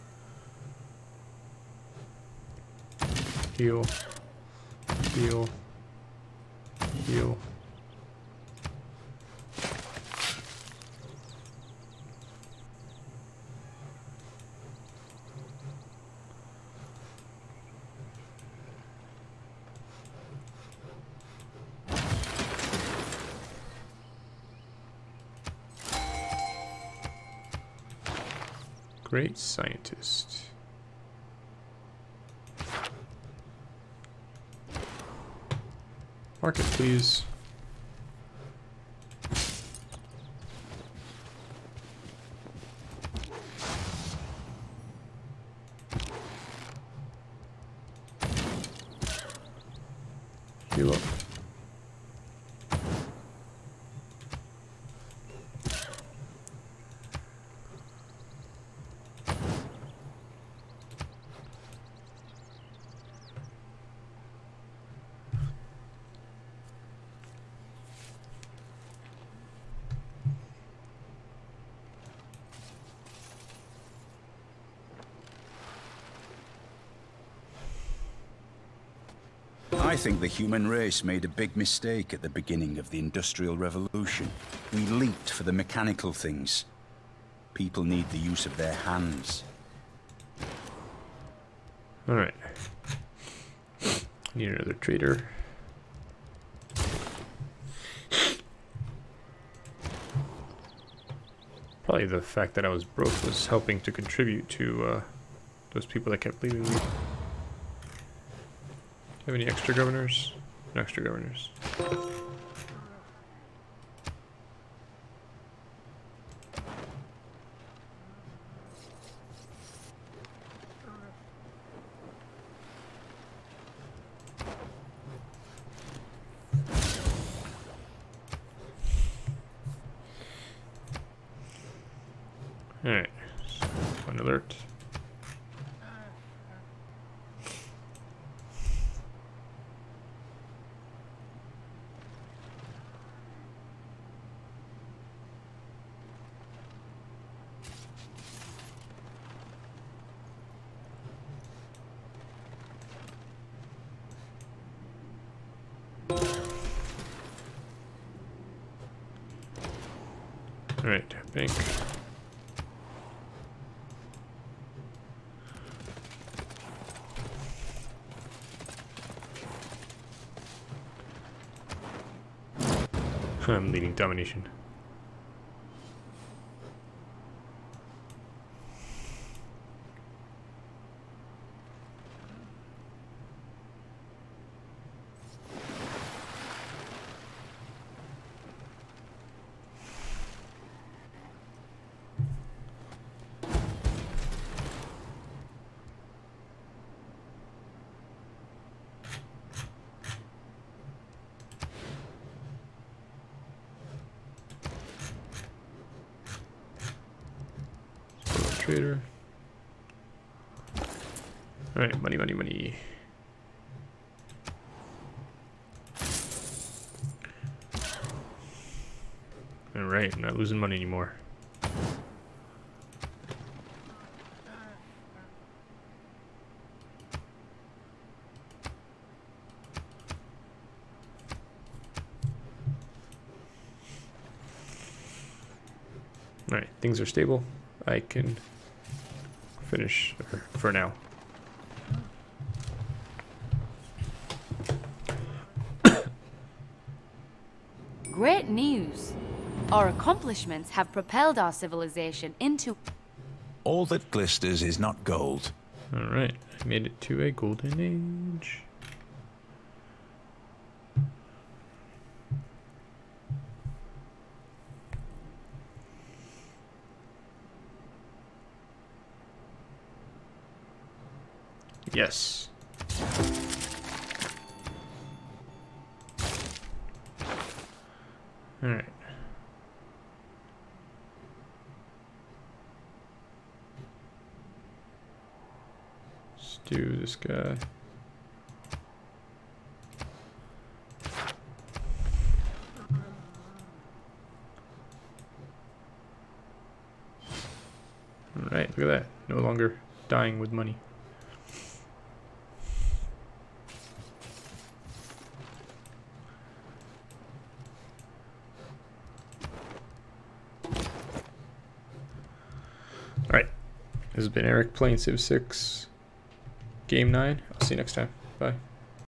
Heal. Heal. Heal. Great scientist. Market, please. Heal up. I think the human race made a big mistake at the beginning of the Industrial Revolution. We leaped for the mechanical things. People need the use of their hands. Alright. Need another trader. Probably the fact that I was broke was helping to contribute to uh, those people that kept leaving me. Have any extra governors? No extra governors. Fun alert. Alright, bank. I'm leading domination. Trader. All right, money, money, money. All right, I'm not losing money anymore. All right, things are stable. I can finish for now. Great news! Our accomplishments have propelled our civilization into... All that glisters is not gold. Alright, I made it to a golden age. Yes. All right. Let's do this guy. All right, look at that. No longer dying with money. Alright, this has been Eric playing Civ six Game nine. I'll see you next time. Bye.